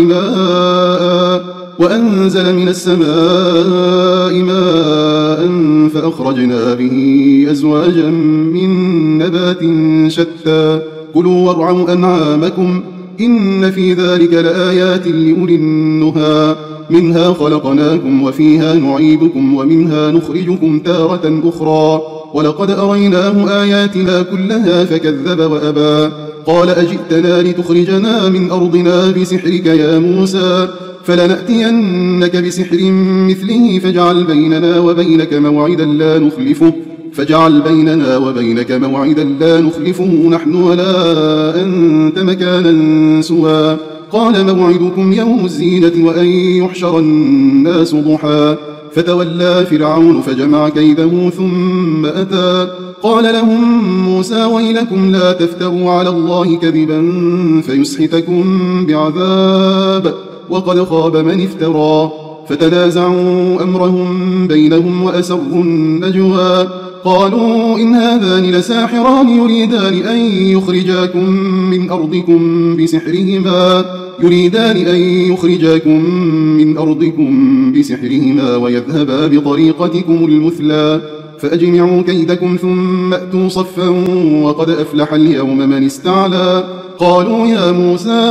ماء وأنزل من السماء ماء فأخرجنا به أزواجا من نبات شتى كلوا وارعوا أنعامكم إن في ذلك لآيات لأولي النهى منها خلقناكم وفيها نعيدكم ومنها نخرجكم تارة أخرى ولقد أريناه آياتنا كلها فكذب وأبى قال أجئتنا لتخرجنا من أرضنا بسحرك يا موسى فلنأتينك بسحر مثله فاجعل بيننا وبينك موعدا لا نخلفه فاجعل بيننا وبينك موعدا لا نخلفه نحن ولا أنت مكانا سوى قال موعدكم يوم الزينة وأن يحشر الناس ضحى فتولى فرعون فجمع كيده ثم أتى قال لهم موسى ويلكم لا تفتروا على الله كذبا فيسحتكم بعذاب وقد خاب من افترى فتنازعوا أمرهم بينهم وأسروا النجوى قالوا إن هذان لساحران يريدان أن يخرجاكم من أرضكم بسحرهما يريدان أن يخرجاكم من أرضكم بسحرهما ويذهبا بطريقتكم المثلى فأجمعوا كيدكم ثم أتوا صفا وقد أفلح اليوم من استعلى قالوا يا موسى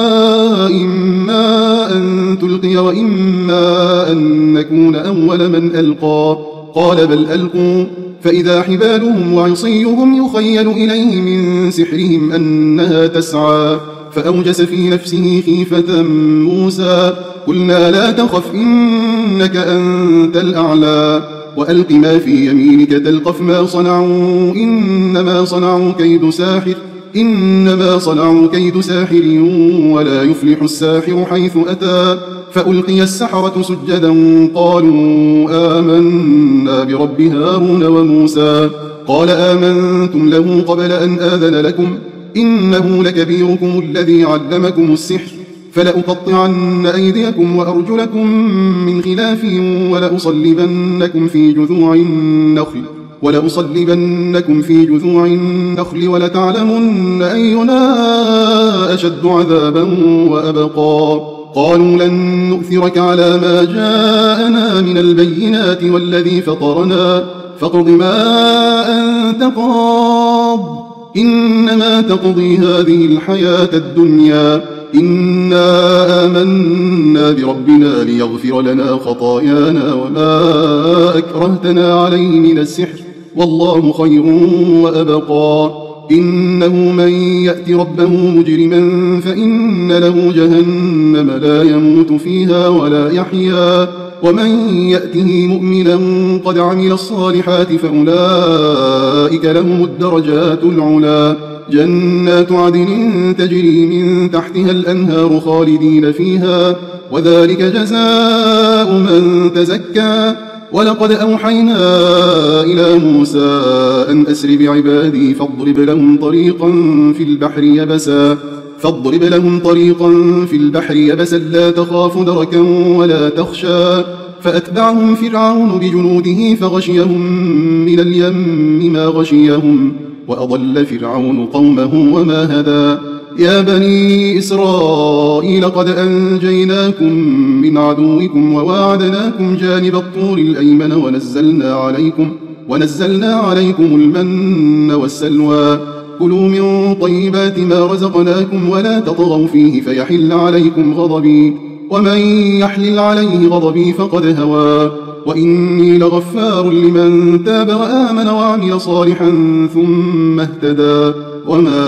إما أن تلقي وإما أن نكون أول من ألقى قال بل ألقوا فإذا حبالهم وعصيهم يخيل إليه من سحرهم أنها تسعى فأوجس في نفسه خيفة موسى قلنا لا تخف إنك أنت الأعلى وألق ما في يمينك تلقف ما صنعوا إنما صنعوا كيد ساحر إنما صنعوا كيد ساحر ولا يفلح الساحر حيث أتى فألقي السحرة سجدا قالوا آمنا برب هارون وموسى قال آمنتم له قبل أن آذن لكم إنه لكبيركم الذي علمكم السحر فلأقطعن أيديكم وأرجلكم من خلاف ولأصلبنكم في جذوع النخل ولأصلبنكم في جذوع النخل ولتعلمن أينا أشد عذابا وأبقى قالوا لن نؤثرك على ما جاءنا من البينات والذي فطرنا فاقض ما أنت قاض إنما تقضي هذه الحياة الدنيا إنا آمنا بربنا ليغفر لنا خطايانا وما أكرهتنا عليه من السحر والله خير وأبقى إنه من يأت ربه مجرما فإن له جهنم لا يموت فيها ولا يحيا ومن يأته مؤمنا قد عمل الصالحات فأولئك لهم الدرجات العلا جنات عدن تجري من تحتها الأنهار خالدين فيها وذلك جزاء من تزكى ولقد أوحينا إلى موسى أن أسر بعبادي فاضرب لهم طريقا في البحر يبسا فاضرب لهم طريقا في البحر يبسا لا تخاف دركا ولا تخشى فأتبعهم فرعون بجنوده فغشيهم من اليم ما غشيهم وأضل فرعون قومه وما هدى يا بني إسرائيل قد أنجيناكم من عدوكم وواعدناكم جانب الطور الأيمن ونزلنا عليكم ونزلنا عليكم المن والسلوى كلوا من طيبات ما رزقناكم ولا تطغوا فيه فيحل عليكم غضبي ومن يحلل عليه غضبي فقد هوى وإني لغفار لمن تاب وآمن وعمل صالحا ثم اهتدى وما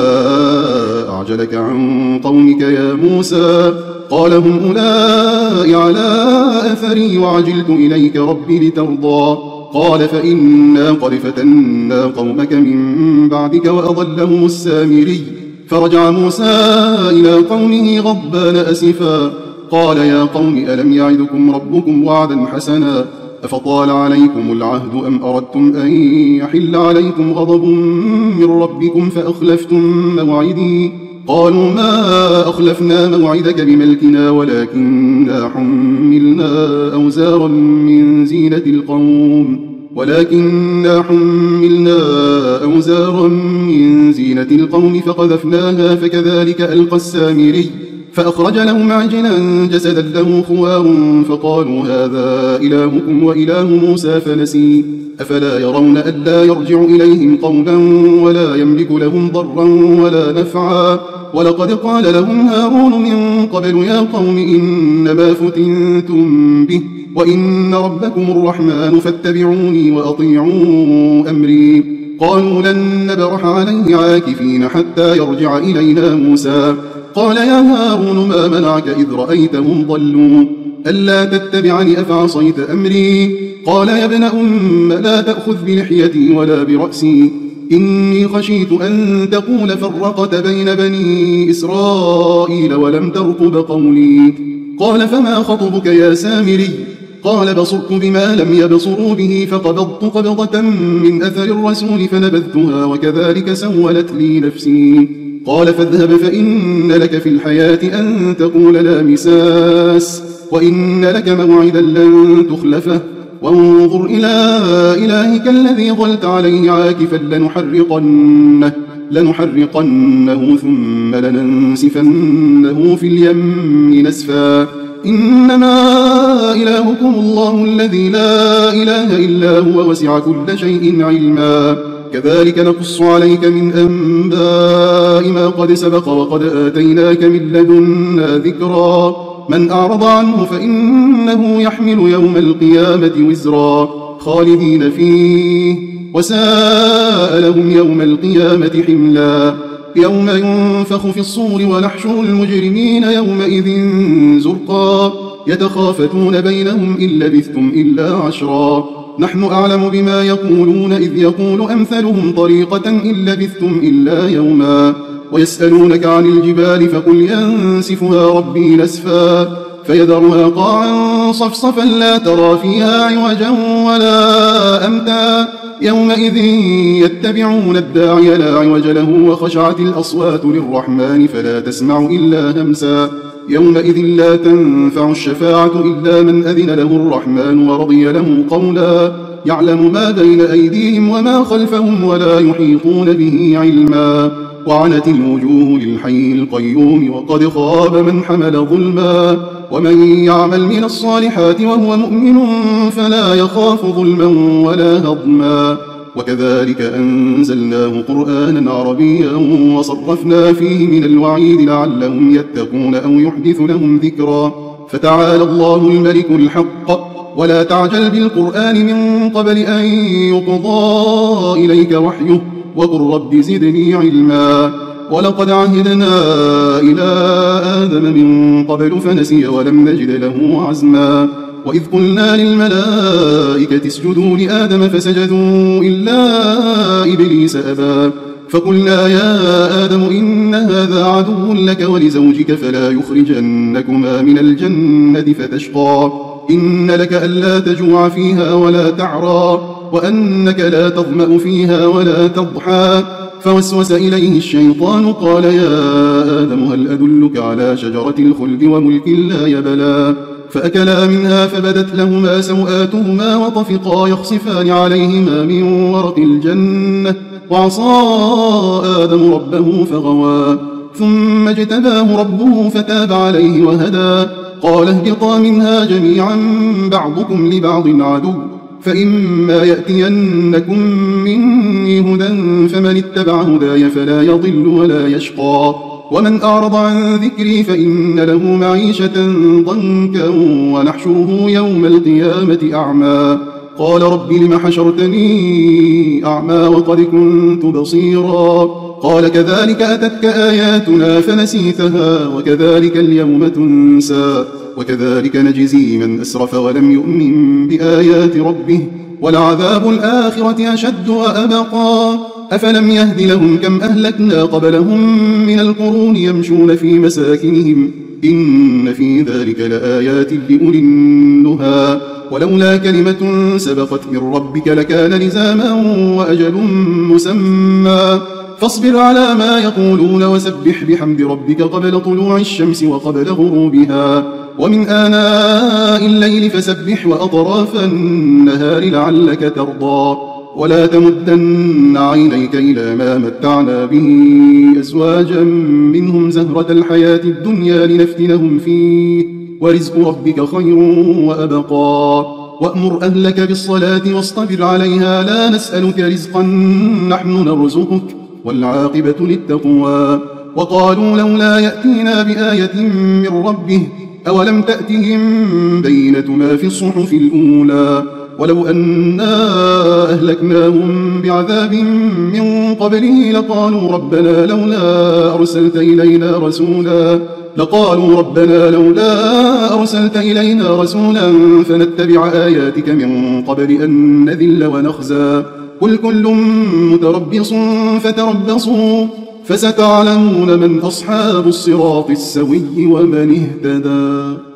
أعجلك عن قومك يا موسى قال هم أولئك على أثري وعجلت إليك ربي لترضى قال فإنا قد فتنا قومك من بعدك وأضلهم السامري فرجع موسى إلى قومه غضبان أسفا قال يا قوم ألم يعدكم ربكم وعدا حسنا أفطال عليكم العهد أم أردتم أن يحل عليكم غضب من ربكم فأخلفتم موعدي قالوا ما أخلفنا موعدك بملكنا ولكننا حملنا أوزارا من زينة القوم ولكننا حملنا أوزارا من زينة القوم فقذفناها فكذلك ألقى السامري فأخرج لهم عجلا جسدا له خوار فقالوا هذا إلهكم وإله موسى فنسي أفلا يرون ألا يرجع إليهم قولا ولا يملك لهم ضرا ولا نفعا ولقد قال لهم هارون من قبل يا قوم إنما فتنتم به وإن ربكم الرحمن فاتبعوني وأطيعوا أمري قالوا لن نبرح عليه عاكفين حتى يرجع إلينا موسى قال يا هارون ما منعك إذ رأيتهم ضلوا ألا تتبعني أفعصيت أمري قال يا ابن أم لا تأخذ بلحيتي ولا برأسي إني خشيت أن تقول فرقت بين بني إسرائيل ولم ترقب قولي قال فما خطبك يا سامري قال بصرت بما لم يبصروا به فقبضت قبضة من أثر الرسول فنبذتها وكذلك سولت لي نفسي قال فاذهب فإن لك في الحياة أن تقول لا مساس وإن لك موعدا لن تخلفه وانظر إلى إلهك الذي ظلت عليه عاكفا لنحرقنه, لنحرقنه ثم لننسفنه في اليم نسفا إنما إلهكم الله الذي لا إله إلا هو وسع كل شيء علما كذلك نقص عليك من أنباء ما قد سبق وقد آتيناك من لدنا ذكرا من أعرض عنه فإنه يحمل يوم القيامة وزرا خالدين فيه وساء لهم يوم القيامة حملا يوم ينفخ في الصور ونحشر المجرمين يومئذ زرقا يتخافتون بينهم إن لبثتم إلا عشرا نحن أعلم بما يقولون إذ يقول أمثلهم طريقة إن لبثتم إلا يوما ويسألونك عن الجبال فقل ينسفها ربي نسفا فيذرها قاعا صفصفا لا ترى فيها عوجا ولا أمتا يومئذ يتبعون الداعي لا عوج له وخشعت الأصوات للرحمن فلا تسمع إلا همسا يومئذ لا تنفع الشفاعة إلا من أذن له الرحمن ورضي له قولا يعلم ما بين أيديهم وما خلفهم ولا يحيطون به علما وعنت الوجوه للحي القيوم وقد خاب من حمل ظلما ومن يعمل من الصالحات وهو مؤمن فلا يخاف ظلما ولا هضما وكذلك أنزلناه قرآنا عربيا وصرفنا فيه من الوعيد لعلهم يتقون أو يحدث لهم ذكرا فتعالى الله الملك الحق ولا تعجل بالقرآن من قبل أن يقضى إليك وحيه وقل رب زدني علما ولقد عهدنا إلى آدم من قبل فنسي ولم نجد له عزما وإذ قلنا للملائكة اسجدوا لآدم فسجدوا إلا إبليس أبى فقلنا يا آدم إن هذا عدو لك ولزوجك فلا يخرجنكما من الجنة فتشقى إن لك ألا تجوع فيها ولا تعرى وأنك لا تظمأ فيها ولا تضحى فوسوس إليه الشيطان قال يا آدم هل أدلك على شجرة الخلد وملك لا يبلى فأكلا منها فبدت لهما سوآتهما وطفقا يخصفان عليهما من ورق الجنة وعصى آدم ربه فغوى ثم اجتباه ربه فتاب عليه وهدى قال اهبطا منها جميعا بعضكم لبعض عدو فإما يأتينكم مني هدى فمن اتبع هداي فلا يضل ولا يشقى ومن أعرض عن ذكري فإن له معيشة ضنكا ونحشره يوم القيامة أعمى قال رب لم حشرتني أعمى وقد كنت بصيرا قال كذلك أتتك آياتنا فنسيتها وكذلك اليوم تنسى وكذلك نجزي من أسرف ولم يؤمن بآيات ربه ولعذاب الآخرة أشد وأبقى أفلم يهد لهم كم أهلكنا قبلهم من القرون يمشون في مساكنهم إن في ذلك لآيات لأولي النهى ولولا كلمة سبقت من ربك لكان لزاما وأجل مسمى فاصبر على ما يقولون وسبح بحمد ربك قبل طلوع الشمس وقبل غروبها ومن آناء الليل فسبح وأطراف النهار لعلك ترضى ولا تمدن عينيك إلى ما متعنا به أزواجا منهم زهرة الحياة الدنيا لنفتنهم فيه ورزق ربك خير وأبقى وأمر أهلك بالصلاة واصطبر عليها لا نسألك رزقا نحن نرزقك والعاقبة للتقوى وقالوا لولا يأتينا بآية من ربه أولم تأتهم بينة ما في الصحف الأولى ولو أنا أهلكناهم بعذاب من قبله لقالوا ربنا لولا أرسلت إلينا رسولا لقالوا ربنا لولا أرسلت إلينا رسولا فنتبع آياتك من قبل أن نذل ونخزى قل كل متربص فتربصوا فستعلمون من أصحاب الصراط السوي ومن اهتدى.